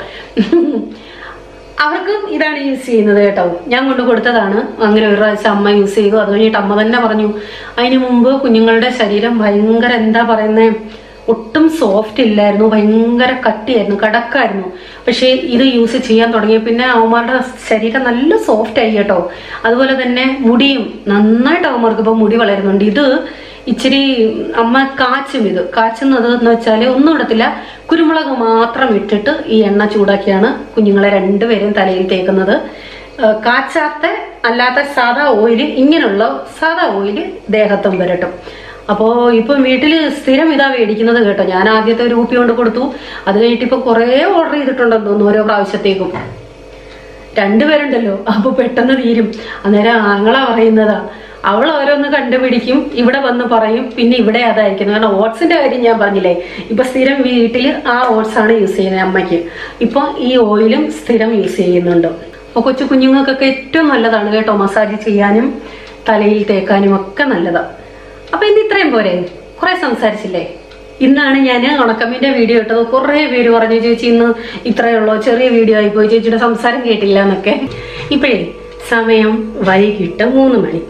അവർക്ക് ഇതാണ് യൂസ് ചെയ്യുന്നത് കേട്ടോ. ഞാൻ കൊണ്ടു കൊടുത്തതാണ്. അങ്ങനെ ഒരു പ്രാവശ്യം അമ്മ യൂസ് ചെയ്തു. അത് കഴിഞ്ഞിട്ട് അമ്മ തന്നെ പറഞ്ഞു, അതിനു മുമ്പ് കുഞ്ഞുങ്ങളുടെ ശരീരം ഭയങ്കര എന്താ പറയുന്നത്, ഒട്ടും സോഫ്റ്റ് ഇല്ലായിരുന്നു, ഭയങ്കര കട്ടിയായിരുന്നു, കടക്കായിരുന്നു. പക്ഷെ ഇത് യൂസ് ചെയ്യാൻ തുടങ്ങിയ പിന്നെ അവന്മാരുടെ ശരീരം നല്ല സോഫ്റ്റ് ആയി കേട്ടോ. അതുപോലെ തന്നെ മുടിയും നന്നായിട്ട് അവന്മാർക്ക് ഇപ്പൊ മുടി വളരുന്നുണ്ട്. ഇത് ഇച്ചിരി അമ്മ കാച്ചും, ഇത് കാച്ചുന്നത് എന്ന് വെച്ചാല് ഒന്നും ഇടത്തില്ല, കുരുമുളക് മാത്രം ഇട്ടിട്ട് ഈ എണ്ണ ചൂടാക്കിയാണ് കുഞ്ഞുങ്ങളെ രണ്ടുപേരും തലയിൽ തേക്കുന്നത്. കാച്ചാത്ത അല്ലാത്ത സാധാ ഓയില്, ഇങ്ങനെയുള്ള സാധാ ഓയില് ദേഹത്തും വരട്ടും. അപ്പോ ഇപ്പൊ വീട്ടില് സ്ഥിരം ഇതാ മേടിക്കുന്നത് കേട്ടോ. ഞാൻ ആദ്യത്തെ ഒരു കുപ്പി കൊണ്ട് കൊടുത്തു, അത് കഴിഞ്ഞിട്ട് ഇപ്പൊ കുറെ ഓർഡർ ചെയ്തിട്ടുണ്ടെന്ന് തോന്നുന്നു ഓരോ പ്രാവശ്യത്തേക്കും. രണ്ടുപേരുണ്ടല്ലോ, അപ്പൊ പെട്ടെന്ന് തീരും. അന്നേരം ആങ്ങളാ പറയുന്നതാ, അവൾ ഓരോന്ന് കണ്ടുപിടിക്കും, ഇവിടെ വന്ന് പറയും, പിന്നെ ഇവിടെ അതായിരിക്കുന്നു. കാരണം ഓട്സിന്റെ കാര്യം ഞാൻ പറഞ്ഞില്ലേ, ഇപ്പൊ സ്ഥിരം വീട്ടില് ആ ഓട്സ് ആണ് യൂസ് ചെയ്യുന്നത് അമ്മയ്ക്ക്. ഇപ്പൊ ഈ ഓയിലും സ്ഥിരം യൂസ് ചെയ്യുന്നുണ്ട്. അപ്പൊ കൊച്ചു കുഞ്ഞുങ്ങൾക്കൊക്കെ ഏറ്റവും നല്ലതാണ് കേട്ടോ, മസാജ് ചെയ്യാനും തലയിൽ തേക്കാനും ഒക്കെ നല്ലതാണ്. അപ്പൊ ഇന്ന് ഇത്രയും പോരെ, കുറെ സംസാരിച്ചില്ലേ. ഇന്നാണ് ഞാൻ ഉണക്കമ്മീന്റെ വീഡിയോ ഇട്ടത്. കുറെ പേര് പറഞ്ഞു ചേച്ചി ഇന്ന് ഇത്രയുള്ളൂ, ചെറിയ വീഡിയോ ആയിപ്പോയി, ചേച്ചിയുടെ സംസാരം കേട്ടില്ല എന്നൊക്കെ. ഇപ്പോഴേ സമയം വൈകിട്ട് മൂന്ന് മണി.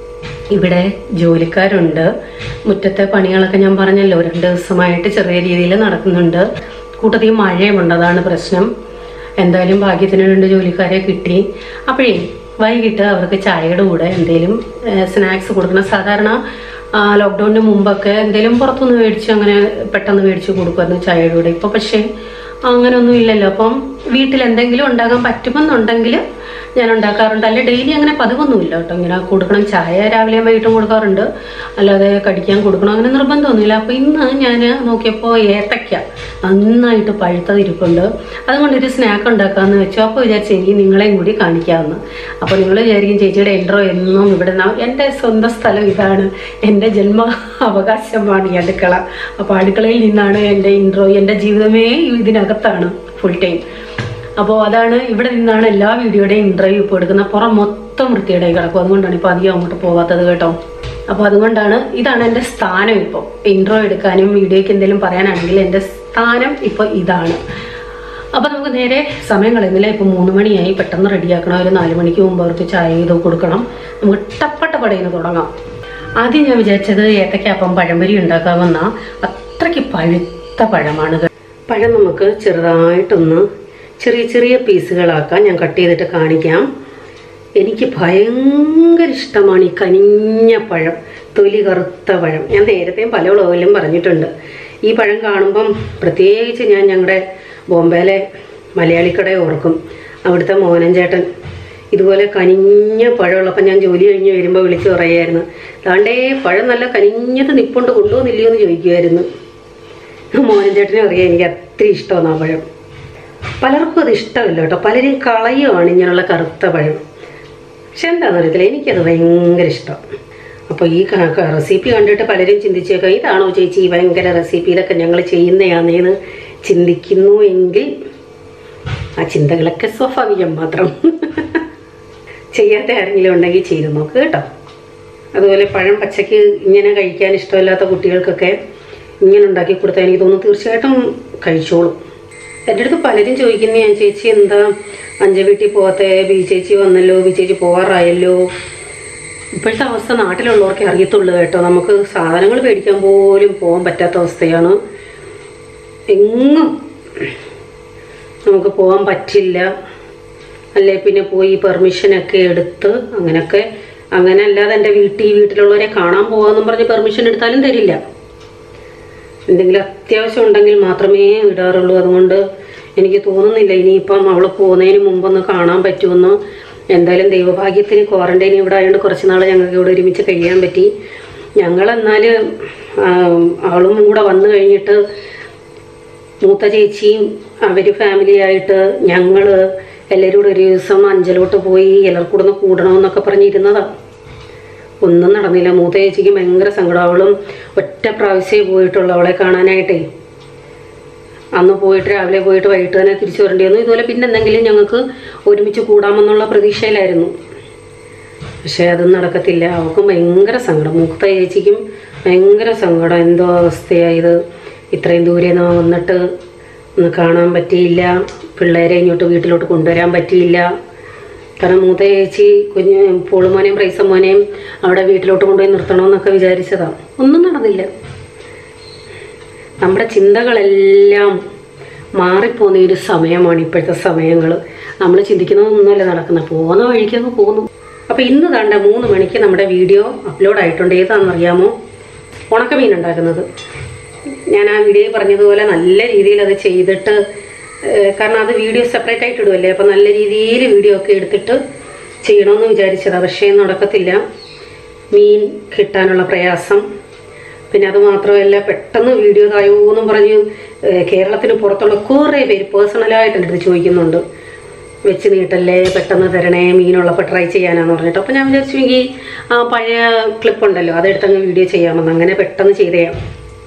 ഇവിടെ ജോലിക്കാരുണ്ട്. മുറ്റത്തെ പണികളൊക്കെ ഞാൻ പറഞ്ഞല്ലോ രണ്ട് ദിവസമായിട്ട് ചെറിയ രീതിയിൽ നടക്കുന്നുണ്ട്. കൂട്ടത്തിൽ മഴയുമുണ്ട്, അതാണ് പ്രശ്നം. എന്തായാലും ഭാഗ്യത്തിന് രണ്ട് ജോലിക്കാരെ കിട്ടി. അപ്പോഴേ വൈകിട്ട് അവർക്ക് ചായയുടെ കൂടെ എന്തെങ്കിലും സ്നാക്സ് കൊടുക്കണം. സാധാരണ ലോക്ക്ഡൗണിന് മുമ്പൊക്കെ എന്തെങ്കിലും പുറത്തുനിന്ന് മേടിച്ച് അങ്ങനെ പെട്ടെന്ന് മേടിച്ച് കൊടുക്കുമായിരുന്നു ചായയുടെ കൂടെ. ഇപ്പം പക്ഷേ അങ്ങനെയൊന്നും ഇല്ലല്ലോ. അപ്പം വീട്ടിൽ എന്തെങ്കിലും ഉണ്ടാക്കാൻ പറ്റുമെന്നുണ്ടെങ്കിൽ ഞാൻ ഉണ്ടാക്കാറുണ്ട്. അല്ലെ ഡെയിലി അങ്ങനെ പതിവൊന്നുമില്ല കേട്ടോ. ഇങ്ങനെ കൊടുക്കണം, ചായ രാവിലെയും വൈകിട്ടും കൊടുക്കാറുണ്ട്, അല്ലാതെ കടിക്കാൻ കൊടുക്കണം അങ്ങനെ നിർബന്ധമൊന്നുമില്ല. അപ്പോൾ ഇന്ന് ഞാൻ നോക്കിയപ്പോൾ ഏത്തയ്ക്ക നന്നായിട്ട് പഴുത്തതിരിപ്പുണ്ട്. അതുകൊണ്ടൊരു സ്നാക്ക് ഉണ്ടാക്കാമെന്ന് വെച്ചു. അപ്പോൾ വിചാരിച്ചു എനിക്ക് നിങ്ങളെയും കൂടി കാണിക്കാമെന്ന്. അപ്പോൾ നിങ്ങൾ വിചാരിക്കും ചേച്ചിയുടെ ഇൻട്രോ എന്നും ഇവിടെ എൻ്റെ സ്വന്തം സ്ഥലം ഇതാണ്, എൻ്റെ ജന്മ അവകാശമാണ് ഈ അടുക്കള. അപ്പോൾ അടുക്കളയിൽ നിന്നാണ് എൻ്റെ ഇൻട്രോ. എൻ്റെ ജീവിതമേ ഇതിനകത്താണ് ഫുൾ ടൈം. അപ്പോൾ അതാണ്, ഇവിടെ നിന്നാണ് എല്ലാ വീഡിയോയുടെയും ഇൻ്റർവ്യൂ ഇപ്പോൾ എടുക്കുന്നത്. പുറം മൊത്തം വൃത്തിയുടെ കിടക്കും. അതുകൊണ്ടാണ് ഇപ്പോൾ അധികം അങ്ങോട്ട് പോകാത്തത് കേട്ടോ. അപ്പോൾ അതുകൊണ്ടാണ്, ഇതാണ് എൻ്റെ സ്ഥാനം ഇപ്പോൾ. ഇൻട്രോ എടുക്കാനും വീഡിയോയ്ക്ക് എന്തെങ്കിലും പറയാനാണെങ്കിൽ എൻ്റെ സ്ഥാനം ഇപ്പോൾ ഇതാണ്. അപ്പോൾ നമുക്ക് നേരെ സമയം കളയുന്നില്ല. ഇപ്പോൾ മൂന്ന് മണിയായി, പെട്ടെന്ന് റെഡിയാക്കണം. ഒരു നാല് മണിക്ക് മുമ്പ് അവർക്ക് ചായ ചെയ്ത് കൊടുക്കണം. നമുക്ക് ടപ്പട്ട പടയിൽ തുടങ്ങാം. ആദ്യം ഞാൻ വിചാരിച്ചത് ഏത്തയ്ക്കപ്പം പഴംപൊരി ഉണ്ടാക്കാമെന്ന അത്രയ്ക്ക് പഴുത്ത പഴമാണ്. പഴം നമുക്ക് ചെറുതായിട്ടൊന്ന് ചെറിയ ചെറിയ പീസുകളാക്കാം. ഞാൻ കട്ട് ചെയ്തിട്ട് കാണിക്കാം. എനിക്ക് ഭയങ്കര ഇഷ്ടമാണ് ഈ കനിഞ്ഞ പഴം, തൊലി കറുത്ത പഴം. ഞാൻ നേരത്തെയും പല വ്ളോഗിലും പറഞ്ഞിട്ടുണ്ട്. ഈ പഴം കാണുമ്പം പ്രത്യേകിച്ച് ഞാൻ ഞങ്ങളുടെ ബോംബെയിലെ മലയാളിക്കടയെ ഓർക്കും. അവിടുത്തെ മോഹനൻ ചേട്ടൻ ഇതുപോലെ കനിഞ്ഞ പഴമുള്ളപ്പം ഞാൻ ജോലി കഴിഞ്ഞ് വരുമ്പോൾ വിളിച്ച് പറയായിരുന്നു, താണ്ടേ പഴം നല്ല കനിഞ്ഞത് നിപ്പുണ്ട്, കൊണ്ടുപോകുന്നില്ലയോ എന്ന് ചോദിക്കുമായിരുന്നു. മോഹനൻ ചേട്ടനും അറിയാം എനിക്ക് അത്ര ഇഷ്ടമാണ് ആ പഴം. പലർക്കും അത് ഇഷ്ടമല്ല കേട്ടോ, പലരും കളയുമാണ് ഇങ്ങനെയുള്ള കറുത്ത പഴം. പക്ഷെ എന്താണെന്ന് അറിയത്തില്ല, എനിക്കത് ഭയങ്കര ഇഷ്ടം. അപ്പോൾ ഈ റെസിപ്പി കണ്ടിട്ട് പലരും ചിന്തിച്ചേക്കാം, ഇതാണോ ചേച്ചി ഭയങ്കര റെസിപ്പി, ഇതൊക്കെ ഞങ്ങൾ ചെയ്യുന്നതാണെന്ന് ചിന്തിക്കുന്നു എങ്കിൽ ആ ചിന്തകളൊക്കെ സ്വാഭാവികം മാത്രം. ചെയ്യാത്ത ആരെങ്കിലും ഉണ്ടെങ്കിൽ ചെയ്ത് നോക്ക് കേട്ടോ. അതുപോലെ പഴം പച്ചയ്ക്ക് ഇങ്ങനെ കഴിക്കാൻ ഇഷ്ടമില്ലാത്ത കുട്ടികൾക്കൊക്കെ ഇങ്ങനെ ഉണ്ടാക്കി കൊടുത്താൽ എനിക്ക് തോന്നുന്നു തീർച്ചയായിട്ടും കഴിച്ചോളും. എൻ്റെ അടുത്ത് പലരും ചോദിക്കുന്നു, ഞാൻ ചേച്ചി എന്താ അഞ്ച വീട്ടിൽ പോകാത്ത, ബി ചേച്ചി വന്നല്ലോ, ബി ചേച്ചി പോകാറായല്ലോ. ഇപ്പോഴത്തെ അവസ്ഥ നാട്ടിലുള്ളവർക്കേ അറിയത്തുള്ളൂ കേട്ടോ. നമുക്ക് സാധനങ്ങൾ മേടിക്കാൻ പോലും പോകാൻ പറ്റാത്ത അവസ്ഥയാണ്. എങ്ങും നമുക്ക് പോകാൻ പറ്റില്ല. അല്ലേ പിന്നെ പോയി പെർമിഷനൊക്കെ എടുത്ത് അങ്ങനെയൊക്കെ. അങ്ങനെ അല്ലാതെ എൻ്റെ വീട്ടിൽ വീട്ടിലുള്ളവരെ കാണാൻ പോകാമെന്നും പറഞ്ഞ് പെർമിഷൻ എടുത്താലും തരില്ല. എന്തെങ്കിലും അത്യാവശ്യം ഉണ്ടെങ്കിൽ മാത്രമേ വിടാറുള്ളൂ. അതുകൊണ്ട് എനിക്ക് തോന്നുന്നില്ല ഇനിയിപ്പം അവൾ പോകുന്നതിന് മുമ്പൊന്ന് കാണാൻ പറ്റുമെന്ന്. എന്തായാലും ദൈവഭാഗ്യത്തിന് ക്വാറന്റൈൻ ഇവിടെ ആയതുകൊണ്ട് കുറച്ച് നാൾ ഞങ്ങൾക്ക് ഇവിടെ ഒരുമിച്ച് കഴിയാൻ പറ്റി. ഞങ്ങളെന്നാൽ അവളും കൂടെ വന്നു കഴിഞ്ഞിട്ട് മൂത്ത ചേച്ചിയും അവർ ഫാമിലിയായിട്ട് ഞങ്ങൾ എല്ലാവരും കൂടെ ഒരു ദിവസം അഞ്ചലോട്ട് പോയി എല്ലാവർക്കും കൂടെ ഒന്ന് കൂടണമെന്നൊക്കെ പറഞ്ഞിരുന്നതാണ്. ഒന്നും നടന്നില്ല. മൂത്ത ചേച്ചിക്ക് ഭയങ്കര സങ്കടം. അവളും ഒറ്റ പ്രാവശ്യമേ പോയിട്ടുള്ളൂ അവളെ കാണാനായിട്ടേ. അന്ന് പോയിട്ട് രാവിലെ പോയിട്ട് വൈകിട്ട് തന്നെ തിരിച്ചു വരേണ്ടി വന്നു. ഇതുപോലെ പിന്നെ എന്തെങ്കിലും ഞങ്ങൾക്ക് ഒരുമിച്ച് കൂടാമെന്നുള്ള പ്രതീക്ഷയിലായിരുന്നു. പക്ഷേ അതൊന്നും നടക്കത്തില്ല. അവൾക്കും ഭയങ്കര സങ്കടം, മൂത്ത ചേച്ചിക്കും ഭയങ്കര സങ്കടം. എന്തോ അവസ്ഥയായത്, ഇത്രയും ദൂരെ നിന്ന് വന്നിട്ട് ഒന്ന് കാണാൻ പറ്റിയില്ല, പിള്ളേരെ ഇങ്ങോട്ട് വീട്ടിലോട്ട് കൊണ്ടുവരാൻ പറ്റിയില്ല. കാരണം മൂത്ത ചേച്ചി കുഞ്ഞ് പോളുമോനെയും പ്രൈസമോനെയും അവിടെ വീട്ടിലോട്ട് കൊണ്ടുപോയി നിർത്തണമെന്നൊക്കെ വിചാരിച്ചതാണ്. ഒന്നും നടന്നില്ല. നമ്മുടെ ചിന്തകളെല്ലാം മാറിപ്പോകുന്ന ഒരു സമയമാണ് ഇപ്പോഴത്തെ സമയങ്ങൾ. നമ്മൾ ചിന്തിക്കുന്നതൊന്നുമല്ല നടക്കുന്നത്, പോകുന്ന വഴിക്കൊന്ന് പോകുന്നു. അപ്പോൾ ഇന്ന് താണ്ട മൂന്ന് മണിക്ക് നമ്മുടെ വീഡിയോ അപ്ലോഡ് ആയിട്ടുണ്ട്. ഏതാണെന്നറിയാമോ? ഉണക്കമീൻ ഉണ്ടാക്കുന്നത്. ഞാൻ ആ വീഡിയോയിൽ പറഞ്ഞതുപോലെ നല്ല രീതിയിൽ അത് ചെയ്തിട്ട്, കാരണം അത് വീഡിയോ സെപ്പറേറ്റ് ആയിട്ട് ഇടുമല്ലേ, അപ്പം നല്ല രീതിയിൽ വീഡിയോ ഒക്കെ എടുത്തിട്ട് ചെയ്യണമെന്ന് വിചാരിച്ചതാണ്. പക്ഷേ നടക്കത്തില്ല, മീൻ കിട്ടാനുള്ള പ്രയാസം. പിന്നെ അത് മാത്രമല്ല, പെട്ടെന്ന് വീഡിയോ തായോ എന്നും പറഞ്ഞ് കേരളത്തിന് പുറത്തുള്ള കുറേ പേര് പേഴ്സണലായിട്ട് എൻ്റെ അടുത്ത് ചോദിക്കുന്നുണ്ട്, വെച്ച് നീട്ടല്ലേ, പെട്ടെന്ന് തരണേ, മീനുള്ളപ്പോൾ ട്രൈ ചെയ്യാനാന്ന് പറഞ്ഞിട്ട്. അപ്പോൾ ഞാൻ വിചാരിച്ചെങ്കിൽ ആ പഴയ ക്ലിപ്പുണ്ടല്ലോ അതെടുത്തങ്ങ് വീഡിയോ ചെയ്യാമെന്ന്. അങ്ങനെ പെട്ടെന്ന് ചെയ്തേയാം.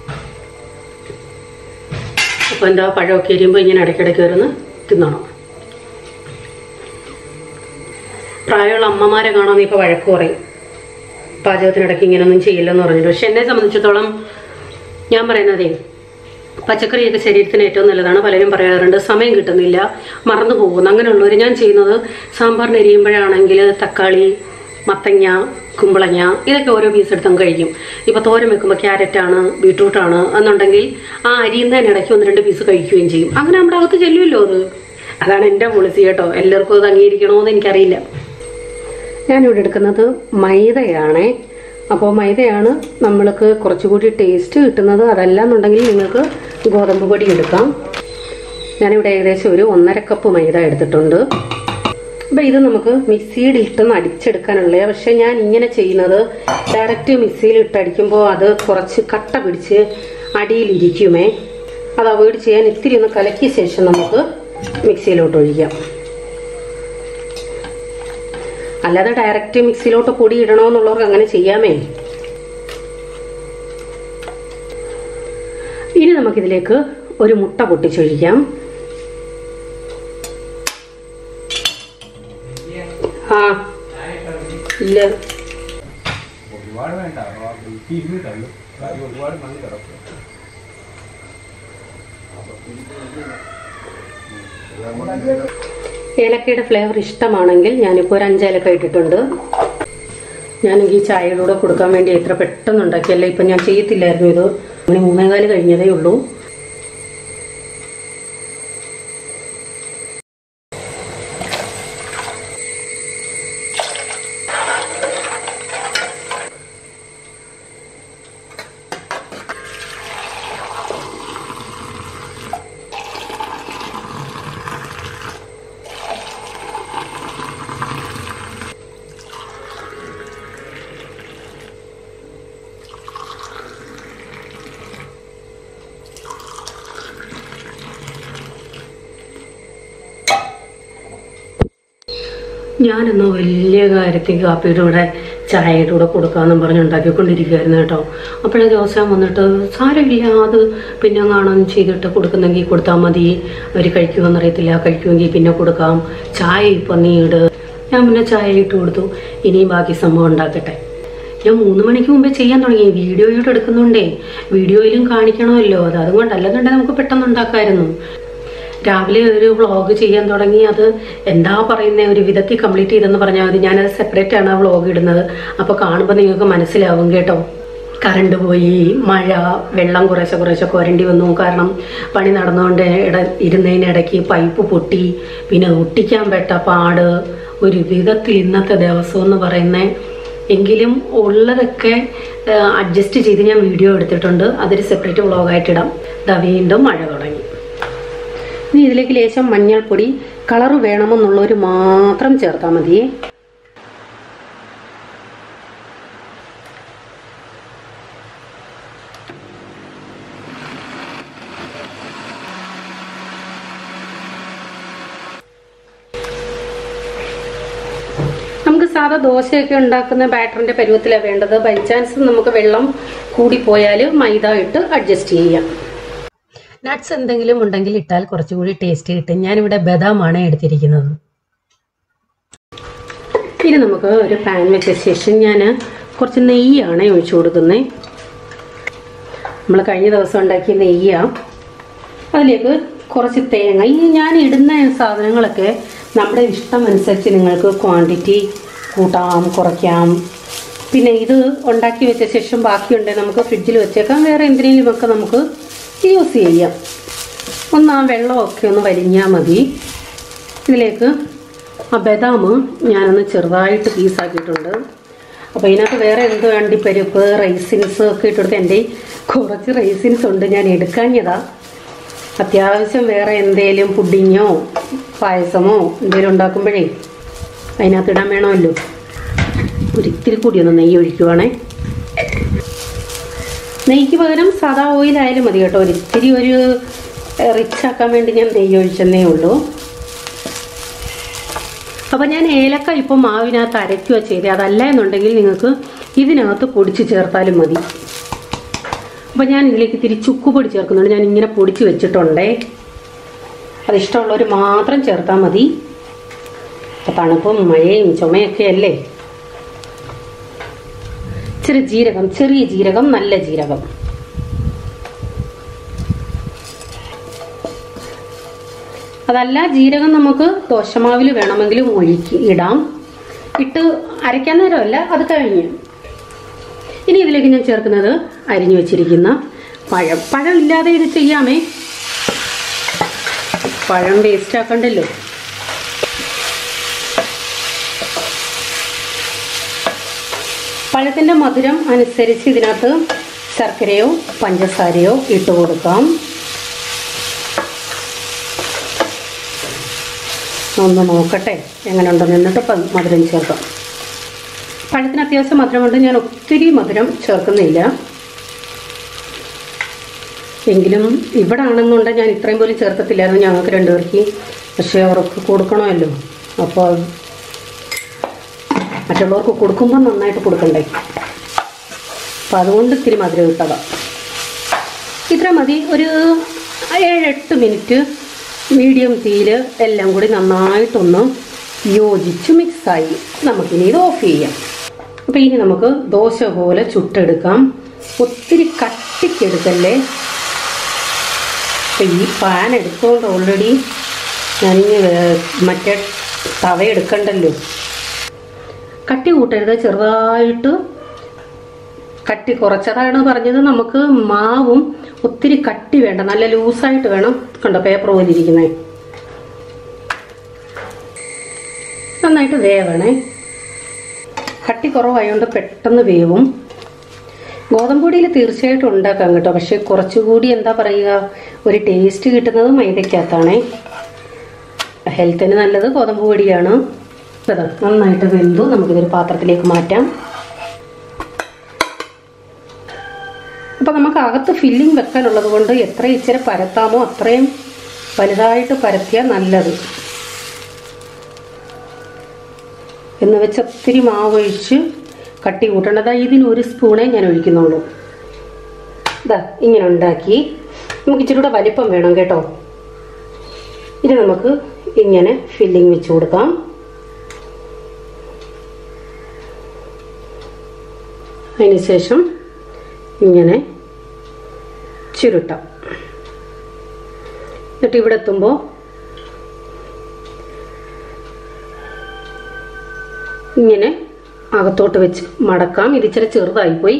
അപ്പോൾ എന്താ പഴമൊക്കെ എരിയുമ്പോൾ ഇങ്ങനെ ഇടയ്ക്കിടയ്ക്ക് വരുന്ന തിന്നണം. പ്രായമുള്ള അമ്മമാരെ കാണാൻ ഇപ്പോൾ വഴക്ക് പറയും, പാചകത്തിനിടയ്ക്ക് ഇങ്ങനെയൊന്നും ചെയ്യില്ലെന്ന് പറഞ്ഞിട്ട്. പക്ഷെ എന്നെ സംബന്ധിച്ചിടത്തോളം ഞാൻ പറയുന്നതേ, പച്ചക്കറിയൊക്കെ ശരീരത്തിന് ഏറ്റവും നല്ലതാണ്. പലരും പറയാറുണ്ട് സമയം കിട്ടുന്നില്ല, മറന്നു പോകുന്നു. അങ്ങനെയുള്ളവർ ഞാൻ ചെയ്യുന്നത് സാമ്പാറിന് എരിയുമ്പോഴാണെങ്കിൽ തക്കാളി, മത്തങ്ങ, കുമ്പളങ്ങ ഇതൊക്കെ ഓരോ പീസ് എടുത്തും കഴിക്കും. ഇപ്പോൾ തോരൻ വെക്കുമ്പോൾ ക്യാരറ്റാണ്, ബീട്രൂട്ടാണ് എന്നുണ്ടെങ്കിൽ ആ അരിയുന്നതിനിടയ്ക്ക് ഒന്ന് രണ്ട് പീസ് കഴിക്കുകയും ചെയ്യും. അങ്ങനെ നമ്മുടെ അകത്ത് ചെല്ലുമല്ലോ അത്. അതാണ് എൻ്റെ പോളിസി കേട്ടോ. എല്ലാവർക്കും അത് അംഗീകരിക്കണമെന്ന് എനിക്കറിയില്ല. ഞാനിവിടെ എടുക്കുന്നത് മൈദയാണ്. അപ്പോൾ മൈദയാണ് നമ്മൾക്ക് കുറച്ചുകൂടി ടേസ്റ്റ് കിട്ടുന്നത്. അതല്ല എന്നുണ്ടെങ്കിൽ നിങ്ങൾക്ക് ഗോതമ്പ് പൊടി എടുക്കാം. ഞാനിവിടെ ഏകദേശം ഒരു ഒന്നര കപ്പ് മൈദ എടുത്തിട്ടുണ്ട്. അപ്പോൾ ഇത് നമുക്ക് മിക്സിയിൽ ഇട്ടൊന്ന് അടിച്ചെടുക്കാനുള്ളത്. പക്ഷെ ഞാൻ ഇങ്ങനെ ചെയ്യുന്നത് ഡയറക്റ്റ് മിക്സിയിൽ ഇട്ടടിക്കുമ്പോൾ അത് കുറച്ച് കട്ട പിടിച്ച് അടിയിലിരിക്കുമേ. അത് അവോയ്ഡ് ചെയ്യാൻ ഇത്തിരി ഒന്ന് കലക്കിയ ശേഷം നമുക്ക് മിക്സിയിലോട്ട് ഒഴിക്കാം. അല്ലാതെ ഡയറക്റ്റ് മിക്സിയിലോട്ട് പൊടി ഇടണമെന്നുള്ളവർക്ക് അങ്ങനെ ചെയ്യാമേ. ഇനി നമുക്കിതിലേക്ക് ഒരു മുട്ട പൊട്ടിച്ചൊഴിക്കാം. ആ ഇല്ല, ഏലക്കയുടെ ഫ്ലേവർ ഇഷ്ടമാണെങ്കിൽ ഞാനിപ്പോൾ ഒരു അഞ്ചേലക്ക ഇട്ടിട്ടുണ്ട്. ഞാനെങ്കിൽ ഈ ചായയുടെ കൂടെ കൊടുക്കാൻ വേണ്ടി എത്ര പെട്ടെന്ന് ഉണ്ടാക്കിയല്ല. ഇപ്പം ഞാൻ ചെയ്യത്തില്ലായിരുന്നു. ഇത് മണി മൂന്നേകാല് കഴിഞ്ഞതേ ഉള്ളൂ. ഞാനെന്നോ വലിയ കാര്യത്തിൽ കാപ്പിയുടെ കൂടെ ചായയുടെ കൂടെ കൊടുക്കാമെന്നും പറഞ്ഞ് ഉണ്ടാക്കിക്കൊണ്ടിരിക്കുകയായിരുന്നു കേട്ടോ. അപ്പോഴേ ദിവസം വന്നിട്ട് സാരമില്ല, അത് പിന്നെ കാണാൻ ചെയ്തിട്ട് കൊടുക്കുന്നെങ്കിൽ കൊടുത്താൽ മതി, അവർ കഴിക്കുമെന്ന് അറിയത്തില്ല, കഴിക്കുമെങ്കിൽ പിന്നെ കൊടുക്കാം, ചായ ഇപ്പം നീ ഇട്. ഞാൻ പിന്നെ ചായ ഇട്ട് കൊടുത്തു. ഇനിയും ബാക്കി സംഭവം ഉണ്ടാക്കട്ടെ. ഞാൻ മൂന്ന് മണിക്ക് മുമ്പേ ചെയ്യാൻ തുടങ്ങി. വീഡിയോയോട് എടുക്കുന്നുണ്ടേ, വീഡിയോയിലും കാണിക്കണമല്ലോ. അത് അതുകൊണ്ട് അല്ലെന്നുണ്ടെങ്കിൽ നമുക്ക് പെട്ടെന്ന് ഉണ്ടാക്കാമായിരുന്നു. രാവിലെ ഒരു വ്ളോഗ് ചെയ്യാൻ തുടങ്ങി. അത് എന്താ പറയുന്നത്, ഒരു വിധത്തിൽ കംപ്ലീറ്റ് ചെയ്തെന്ന് പറഞ്ഞാൽ മതി. ഞാനത് സെപ്പറേറ്റ് ആണ് ആ വ്ളോഗ് ഇടുന്നത്. അപ്പോൾ കാണുമ്പോൾ നിങ്ങൾക്ക് മനസ്സിലാവും കേട്ടോ. കറണ്ട് പോയി, മഴ, വെള്ളം കുറേശ്ശെ കുറേശ്ശെ കോരണ്ടി വന്നു. കാരണം പണി നടന്നുകൊണ്ട് ഇട ഇരുന്നതിനിടയ്ക്ക് പൈപ്പ് പൊട്ടി, പിന്നെ ഒട്ടിക്കാൻ പെട്ട പാട്. ഒരു വിധത്തിൽ ഇന്നത്തെ ദിവസം എന്ന് പറയുന്നത്. എങ്കിലും ഉള്ളതൊക്കെ അഡ്ജസ്റ്റ് ചെയ്ത് ഞാൻ വീഡിയോ എടുത്തിട്ടുണ്ട്. അതൊരു സെപ്പറേറ്റ് വ്ളോഗായിട്ടിടാം. ഇതാ വീണ്ടും മഴ തുടങ്ങി. ഇനി ഇതിലേക്ക് ലേശം മഞ്ഞൾപ്പൊടി, കളറ് വേണമെന്നുള്ളവർ മാത്രം ചേർത്താൽ മതിയേ. നമുക്ക് സാധാ ദോശയൊക്കെ ഉണ്ടാക്കുന്ന ബാറ്ററിന്റെ പരുവത്തിലാണ് വേണ്ടത്. ബൈ ചാൻസ് നമുക്ക് വെള്ളം കൂടിപ്പോയാൽ മൈദ ഇട്ട് അഡ്ജസ്റ്റ് ചെയ്യാം. നട്ട്സ് എന്തെങ്കിലും ഉണ്ടെങ്കിൽ ഇട്ടാൽ കുറച്ചുകൂടി ടേസ്റ്റ് കിട്ടും. ഞാനിവിടെ ബദാമാണ് എടുത്തിരിക്കുന്നത്. ഇനി നമുക്ക് ഒരു പാൻ വെച്ച ശേഷം ഞാൻ കുറച്ച് നെയ്യാണ് ഒഴിച്ചു കൊടുക്കുന്നത്. നമ്മൾ കഴിഞ്ഞ ദിവസം ഉണ്ടാക്കിയ നെയ്യാണ്. അതിലേക്ക് കുറച്ച് തേങ്ങ. ഈ ഞാൻ ഇടുന്ന സാധനങ്ങളൊക്കെ നമ്മുടെ ഇഷ്ടം അനുസരിച്ച് നിങ്ങൾക്ക് ക്വാണ്ടിറ്റി കൂട്ടാം, കുറയ്ക്കാം. പിന്നെ ഇത് ഉണ്ടാക്കി വെച്ച ശേഷം ബാക്കിയുണ്ടെങ്കിൽ നമുക്ക് ഫ്രിഡ്ജിൽ വെച്ചേക്കാം. വേറെ എന്തിനേലുമൊക്കെ നമുക്ക് യൂസ് ചെയ്യാം. ഒന്ന് ആ വെള്ളമൊക്കെ ഒന്ന് വലിഞ്ഞാൽ മതി. ഇതിലേക്ക് ആ ബദാം ഞാനൊന്ന് ചെറുതായിട്ട് പീസാക്കിയിട്ടുണ്ട്. അപ്പോൾ ഇതിനകത്ത് വേറെ എന്ത് അണ്ടിപ്പരിപ്പ്, റൈസിൻസ് ഒക്കെ ഇട്ടെടുത്ത് എൻ്റെ കുറച്ച് റൈസിൻസ് ഉണ്ട്, ഞാൻ എടുക്കാഞ്ഞതാ. അത്യാവശ്യം വേറെ എന്തേലും പുഡിങ്ങോ പായസമോ എന്തെങ്കിലും ഉണ്ടാക്കുമ്പോഴേ അതിനകത്ത് ഇടാൻ വേണമല്ലോ. ഒരിത്തിരി കൂടി ഒന്ന് നെയ്യ് ഒഴിക്കുവാണേ. നെയ്ക്ക് പകരം സാധാ ഓയിലായാലും മതി കേട്ടോ. ഒരിത്തിരി ഒരു റിച്ച് ആക്കാൻ വേണ്ടി ഞാൻ നെയ്യ് ഒഴിച്ചെന്നേ ഉള്ളൂ. അപ്പം ഞാൻ ഏലക്ക ഇപ്പം മാവിനകത്ത് അരയ്ക്കുക ചെയ്തേ. അതല്ല എന്നുണ്ടെങ്കിൽ നിങ്ങൾക്ക് ഇതിനകത്ത് പൊടിച്ച് ചേർത്താലും മതി. അപ്പം ഞാൻ ഇതിലേക്ക് ഇത്തിരി ചുക്കുപൊടി ചേർക്കുന്നുണ്ട്. ഞാൻ ഇങ്ങനെ പൊടിച്ച് വെച്ചിട്ടുണ്ടേ. അതിഷ്ടമുള്ളവർ മാത്രം ചേർത്താൽ മതി. അപ്പം തണുപ്പും മഴയും ചുമയൊക്കെ അല്ലേ. ഇച്ചിരി ജീരകം, ചെറിയ ജീരകം, നല്ല ജീരകം. അതല്ല ജീരകം നമുക്ക് ദോശമാവിൽ വേണമെങ്കിലും ഒഴുക്കി ഇടാം. ഇട്ട് അരയ്ക്കാൻ നേരമല്ല, അത് കഴിഞ്ഞ്. ഇനി ഇതിലേക്ക് ഞാൻ ചേർക്കുന്നത് അരിഞ്ഞു വെച്ചിരിക്കുന്ന പഴം. പഴം ഇല്ലാതെ ഇത് ചെയ്യാമേ, പഴം വേസ്റ്റ് ആക്കണ്ടല്ലോ. പഴത്തിൻ്റെ മധുരം അനുസരിച്ച് ഇതിനകത്ത് ശർക്കരയോ പഞ്ചസാരയോ ഇട്ട് കൊടുക്കാം. ഒന്ന് നോക്കട്ടെ എങ്ങനെ ഉണ്ടെന്ന്, എന്നിട്ട് മധുരം ചേർക്കാം. പഴത്തിന് അത്യാവശ്യം മധുരമുണ്ട്, ഞാൻ ഒത്തിരി മധുരം ചേർക്കുന്നില്ല. എങ്കിലും ഇവിടെ ആണെന്നുണ്ടെങ്കിൽ ഞാൻ ഇത്രയും പോലും ചേർക്കത്തില്ലായിരുന്നു ഞങ്ങൾക്ക് രണ്ടുപേർക്ക്, പക്ഷേ അവർക്ക് കൊടുക്കണമല്ലോ. അപ്പോൾ മറ്റുള്ളവർക്ക് കൊടുക്കുമ്പോൾ നന്നായിട്ട് കൊടുക്കണ്ടേ, അപ്പം അതുകൊണ്ട് ഇത്തിരി മധുരം ഇട്ടതാണ്. ഇത്ര മതി. ഒരു ഏഴെട്ട് മിനിറ്റ് മീഡിയം തീയിൽ എല്ലാം കൂടി നന്നായിട്ടൊന്ന് യോജിച്ച് മിക്സായി നമുക്കിനി ഇത് ഓഫ് ചെയ്യാം. അപ്പം ഇനി നമുക്ക് ദോശ പോലെ ചുട്ടെടുക്കാം. ഒത്തിരി കട്ടിക്കെടുക്കല്ലേ. അപ്പം ഈ പാൻ എടുത്തോണ്ട് ഓൾറെഡി ഞാനിനി മറ്റേ തവ എടുക്കണ്ടല്ലോ. കട്ടി കൂട്ടരുത്, ചെറുതായിട്ട് കട്ടി കുറച്ചതാണ് പറഞ്ഞത്. നമുക്ക് മാവും ഒത്തിരി കട്ടി വേണ്ട, നല്ല ലൂസായിട്ട് വേണം. കണ്ടോ പേപ്പർ പോലെ ഇരിക്കുന്നത്. നന്നായിട്ട് വേവണേ. കട്ടി കുറവായതുകൊണ്ട് പെട്ടെന്ന് വേവും. ഗോതമ്പ് പൊടിയിൽ തീർച്ചയായിട്ടും ഉണ്ടാക്കാം കേട്ടോ, പക്ഷെ കുറച്ചുകൂടി എന്താ പറയുക, ഒരു ടേസ്റ്റ് കിട്ടുന്നത് മൈദയ്ക്കകത്താണേ. ഹെൽത്തിന് നല്ലത് ഗോതമ്പ് പൊടിയാണ്. അതാ നന്നായിട്ട് വെന്തു. നമുക്കിതൊരു പാത്രത്തിലേക്ക് മാറ്റാം. അപ്പം നമുക്ക് അകത്ത് ഫില്ലിങ് വെക്കാനുള്ളത് കൊണ്ട് എത്ര ഇച്ചിരി പരത്താമോ അത്രയും വലുതായിട്ട് പരത്തിയാൽ നല്ലത്. എന്ന് വെച്ച് ഒത്തിരി മാവ് ഒഴിച്ച് കട്ടി കൂട്ടേണ്ടത്. ഇതിന് ഒരു സ്പൂണേ ഞാൻ ഒഴിക്കുന്നുള്ളൂ. ഇതാ ഇങ്ങനെ ഉണ്ടാക്കി. നമുക്ക് ഇച്ചിരി കൂടെ വലിപ്പം വേണം കേട്ടോ. ഇത് നമുക്ക് ഇങ്ങനെ ഫില്ലിങ് വെച്ച് കൊടുക്കാം. അതിനുശേഷം ഇങ്ങനെ ചുരുട്ടാം. എന്നിട്ട് ഇവിടെ എത്തുമ്പോൾ ഇങ്ങനെ അകത്തോട്ട് വെച്ച് മടക്കാം. ഇത് ഇച്ചിരി ചെറുതായിപ്പോയി.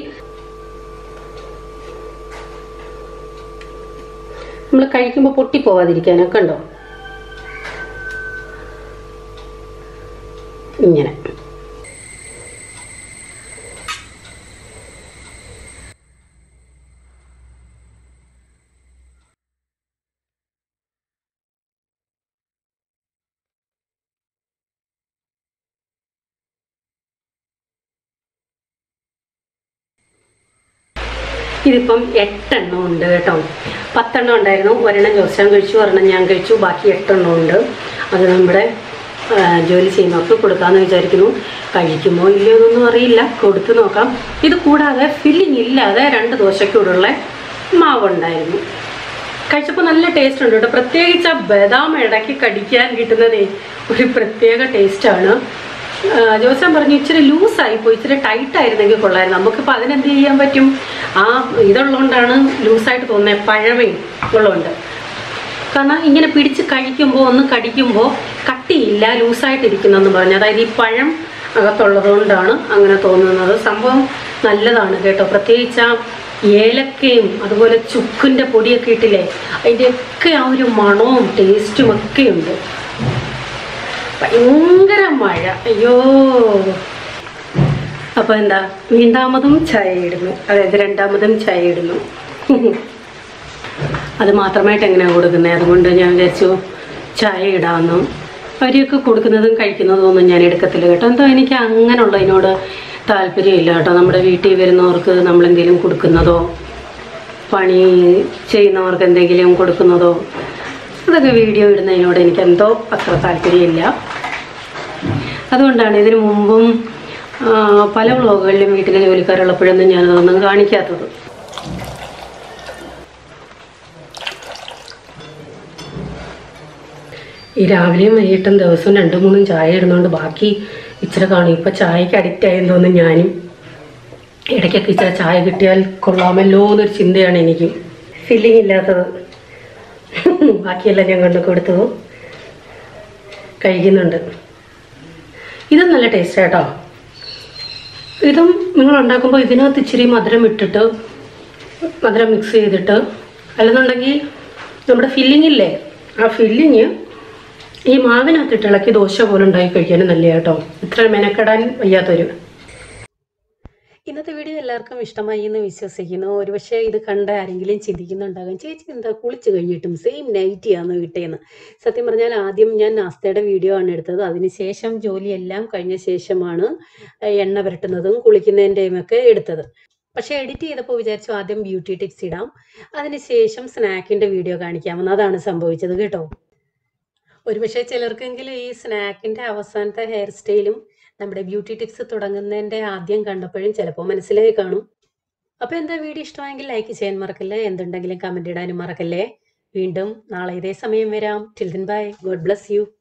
നമ്മൾ കഴിക്കുമ്പോൾ പൊട്ടിപ്പോവാതിരിക്കാനൊക്കെ ഉണ്ടോ ഇങ്ങനെ. ഇതിപ്പം എട്ടെണ്ണം ഉണ്ട് കേട്ടോ. പത്തെണ്ണം ഉണ്ടായിരുന്നു. ഒരെണ്ണം ജോസാൻ കഴിച്ചു, ഒരെണ്ണം ഞാൻ കഴിച്ചു, ബാക്കി എട്ടെണ്ണം ഉണ്ട്. അത് നമ്മുടെ ജോലി ചെയ്യുന്നവർക്ക് കൊടുക്കാമെന്ന് വിചാരിക്കുന്നു. കഴിക്കുമോ ഇല്ലയോ എന്നൊന്നും അറിയില്ല, കൊടുത്തു നോക്കാം. ഇത് കൂടാതെ ഫില്ലിങ് ഇല്ലാതെ രണ്ട് ദോശക്കൂടുള്ള മാവുണ്ടായിരുന്നു. കഴിച്ചപ്പോൾ നല്ല ടേസ്റ്റ് ഉണ്ട് കേട്ടോ. പ്രത്യേകിച്ച് ആ ബദാം ഇടയ്ക്ക് കടിക്കാൻ കിട്ടുന്നതേ ഒരു പ്രത്യേക ടേസ്റ്റാണ്. ജോസാൻ പറഞ്ഞു ഇച്ചിരി ലൂസായിപ്പോയി, ഇച്ചിരി ടൈറ്റ് ആയിരുന്നെങ്കിൽ കൊള്ളായിരുന്നു. നമുക്കിപ്പോൾ അതിനെന്ത് ചെയ്യാൻ പറ്റും? ആ ഇതുള്ളതുകൊണ്ടാണ് ലൂസായിട്ട് തോന്നുന്നത്, പഴമേ ഉള്ളതുകൊണ്ട്. കാരണം ഇങ്ങനെ പിടിച്ച് കഴിക്കുമ്പോൾ ഒന്ന് കടിക്കുമ്പോൾ കട്ടിയില്ല, ലൂസായിട്ടിരിക്കുന്നെന്ന് പറഞ്ഞു. അതായത് ഈ പഴം അകത്തുള്ളത് കൊണ്ടാണ് അങ്ങനെ തോന്നുന്നത്. സംഭവം നല്ലതാണ് കേട്ടോ. പ്രത്യേകിച്ച് ആ ഏലക്കയും അതുപോലെ ചുക്കിൻ്റെ പൊടിയൊക്കെ ഇട്ടില്ലേ, അതിൻ്റെയൊക്കെ ആ ഒരു മണവും ടേസ്റ്റും ഒക്കെ ഉണ്ട്. ഭയങ്കര മഴ, അയ്യോ. അപ്പോൾ എന്താ, രണ്ടാമതും ചായ ഇടുന്നു, അതായത് രണ്ടാമതും ചായ ഇടുന്നു. അത് മാത്രമായിട്ട് എങ്ങനെയാണ് കൊടുക്കുന്നത്, അതുകൊണ്ട് ഞാൻ വിചാരിച്ചു ചായ ഇടാമെന്നും. അവരെയൊക്കെ കൊടുക്കുന്നതും കഴിക്കുന്നതും ഒന്നും ഞാൻ എടുക്കത്തില്ല കേട്ടോ. എന്തോ എനിക്ക് അങ്ങനെയുള്ളതിനോട് താല്പര്യമില്ല കേട്ടോ. നമ്മുടെ വീട്ടിൽ വരുന്നവർക്ക് നമ്മളെന്തെങ്കിലും കൊടുക്കുന്നതോ പണി ചെയ്യുന്നവർക്ക് എന്തെങ്കിലും കൊടുക്കുന്നതോ അതൊക്കെ വീഡിയോ ഇടുന്നതിനോട് എനിക്ക് എന്തോ അത്ര താല്പര്യമില്ല. അതുകൊണ്ടാണ് ഇതിനു മുമ്പും പല വ്ളോഗുകളിലും വീട്ടിലെ ജോലിക്കാരുള്ളപ്പോഴൊന്നും ഞാനതൊന്നും കാണിക്കാത്തത്. ഈ രാവിലെയും വൈകിട്ടും ദിവസവും രണ്ടും മൂന്നും ചായ ഇടുന്നതുകൊണ്ട് ബാക്കി ഇച്ചിരി കാണും. ഇപ്പം ചായക്ക് അഡിക്റ്റ് ആയെന്ന് തോന്നുന്നു ഞാനും. ഇടയ്ക്കൊക്കെ ഇച്ചിരി ചായ കിട്ടിയാൽ കൊള്ളാമല്ലോ എന്നൊരു ചിന്തയാണ് എനിക്ക്. ഫില്ലിങ് ഇല്ലാത്തത് ബാക്കിയെല്ലാം ഞാൻ കൊണ്ട് കൊടുത്തു കഴിക്കുന്നുണ്ട്. ഇതും നല്ല ടേസ്റ്റ് കേട്ടോ. ഇതും നിങ്ങൾ ഉണ്ടാക്കുമ്പോൾ ഇതിനകത്ത് ഇച്ചിരി മധുരം ഇട്ടിട്ട് മധുരം മിക്സ് ചെയ്തിട്ട്, അല്ലെന്നുണ്ടെങ്കിൽ നമ്മുടെ ഫില്ലിങ് ഇല്ലേ, ആ ഫില്ലിങ് ഈ മാവിനകത്ത് ഇട്ട് ഇളക്കി ദോശ പോലെ ഉണ്ടാക്കി കഴിക്കാനും നല്ല കേട്ടോ. ഇത്ര മെനക്കെടാൻ വയ്യാത്തൊരു. ഇന്നത്തെ വീഡിയോ എല്ലാവർക്കും ഇഷ്ടമായി എന്ന് വിശ്വസിക്കുന്നു. ഒരുപക്ഷെ ഇത് കണ്ട ആരെങ്കിലും ചിന്തിക്കുന്നുണ്ടാകും, ചേച്ചി എന്താ കുളിച്ച് കഴിഞ്ഞിട്ടും സെയിം നൈറ്റിയാന്ന് കിട്ടിയെന്ന്. സത്യം പറഞ്ഞാൽ ആദ്യം ഞാൻ നാസ്തയുടെ വീഡിയോ ആണ് എടുത്തത്. അതിനുശേഷം ജോലിയെല്ലാം കഴിഞ്ഞ ശേഷമാണ് എണ്ണ പുരട്ടുന്നതും കുളിക്കുന്നതിൻ്റെയും ഒക്കെ എടുത്തത്. പക്ഷെ എഡിറ്റ് ചെയ്തപ്പോൾ വിചാരിച്ചു ആദ്യം ബ്യൂട്ടി ടിപ്സ് ഇടാം, അതിനുശേഷം സ്നാക്കിൻ്റെ വീഡിയോ കാണിക്കാമെന്ന്. അതാണ് സംഭവിച്ചത് കേട്ടോ. ഒരുപക്ഷെ ചിലർക്കെങ്കിലും ഈ സ്നാക്കിൻ്റെ അവസാനത്തെ ഹെയർ സ്റ്റൈലും നമ്മുടെ ബ്യൂട്ടി ടിപ്സ് തുടങ്ങുന്നതിൻ്റെ ആദ്യം കണ്ടപ്പോഴും ചിലപ്പോൾ മനസ്സിലായി കാണും. അപ്പോൾ എന്താ വീഡിയോ ഇഷ്ടമായെങ്കിൽ ലൈക്ക് ചെയ്യാൻ മറക്കല്ലേ, എന്തുണ്ടെങ്കിലും കമൻറ്റ് ഇടാനും മറക്കല്ലേ. വീണ്ടും നാളെ ഇതേ സമയം വരാം. Till then bye, god bless U.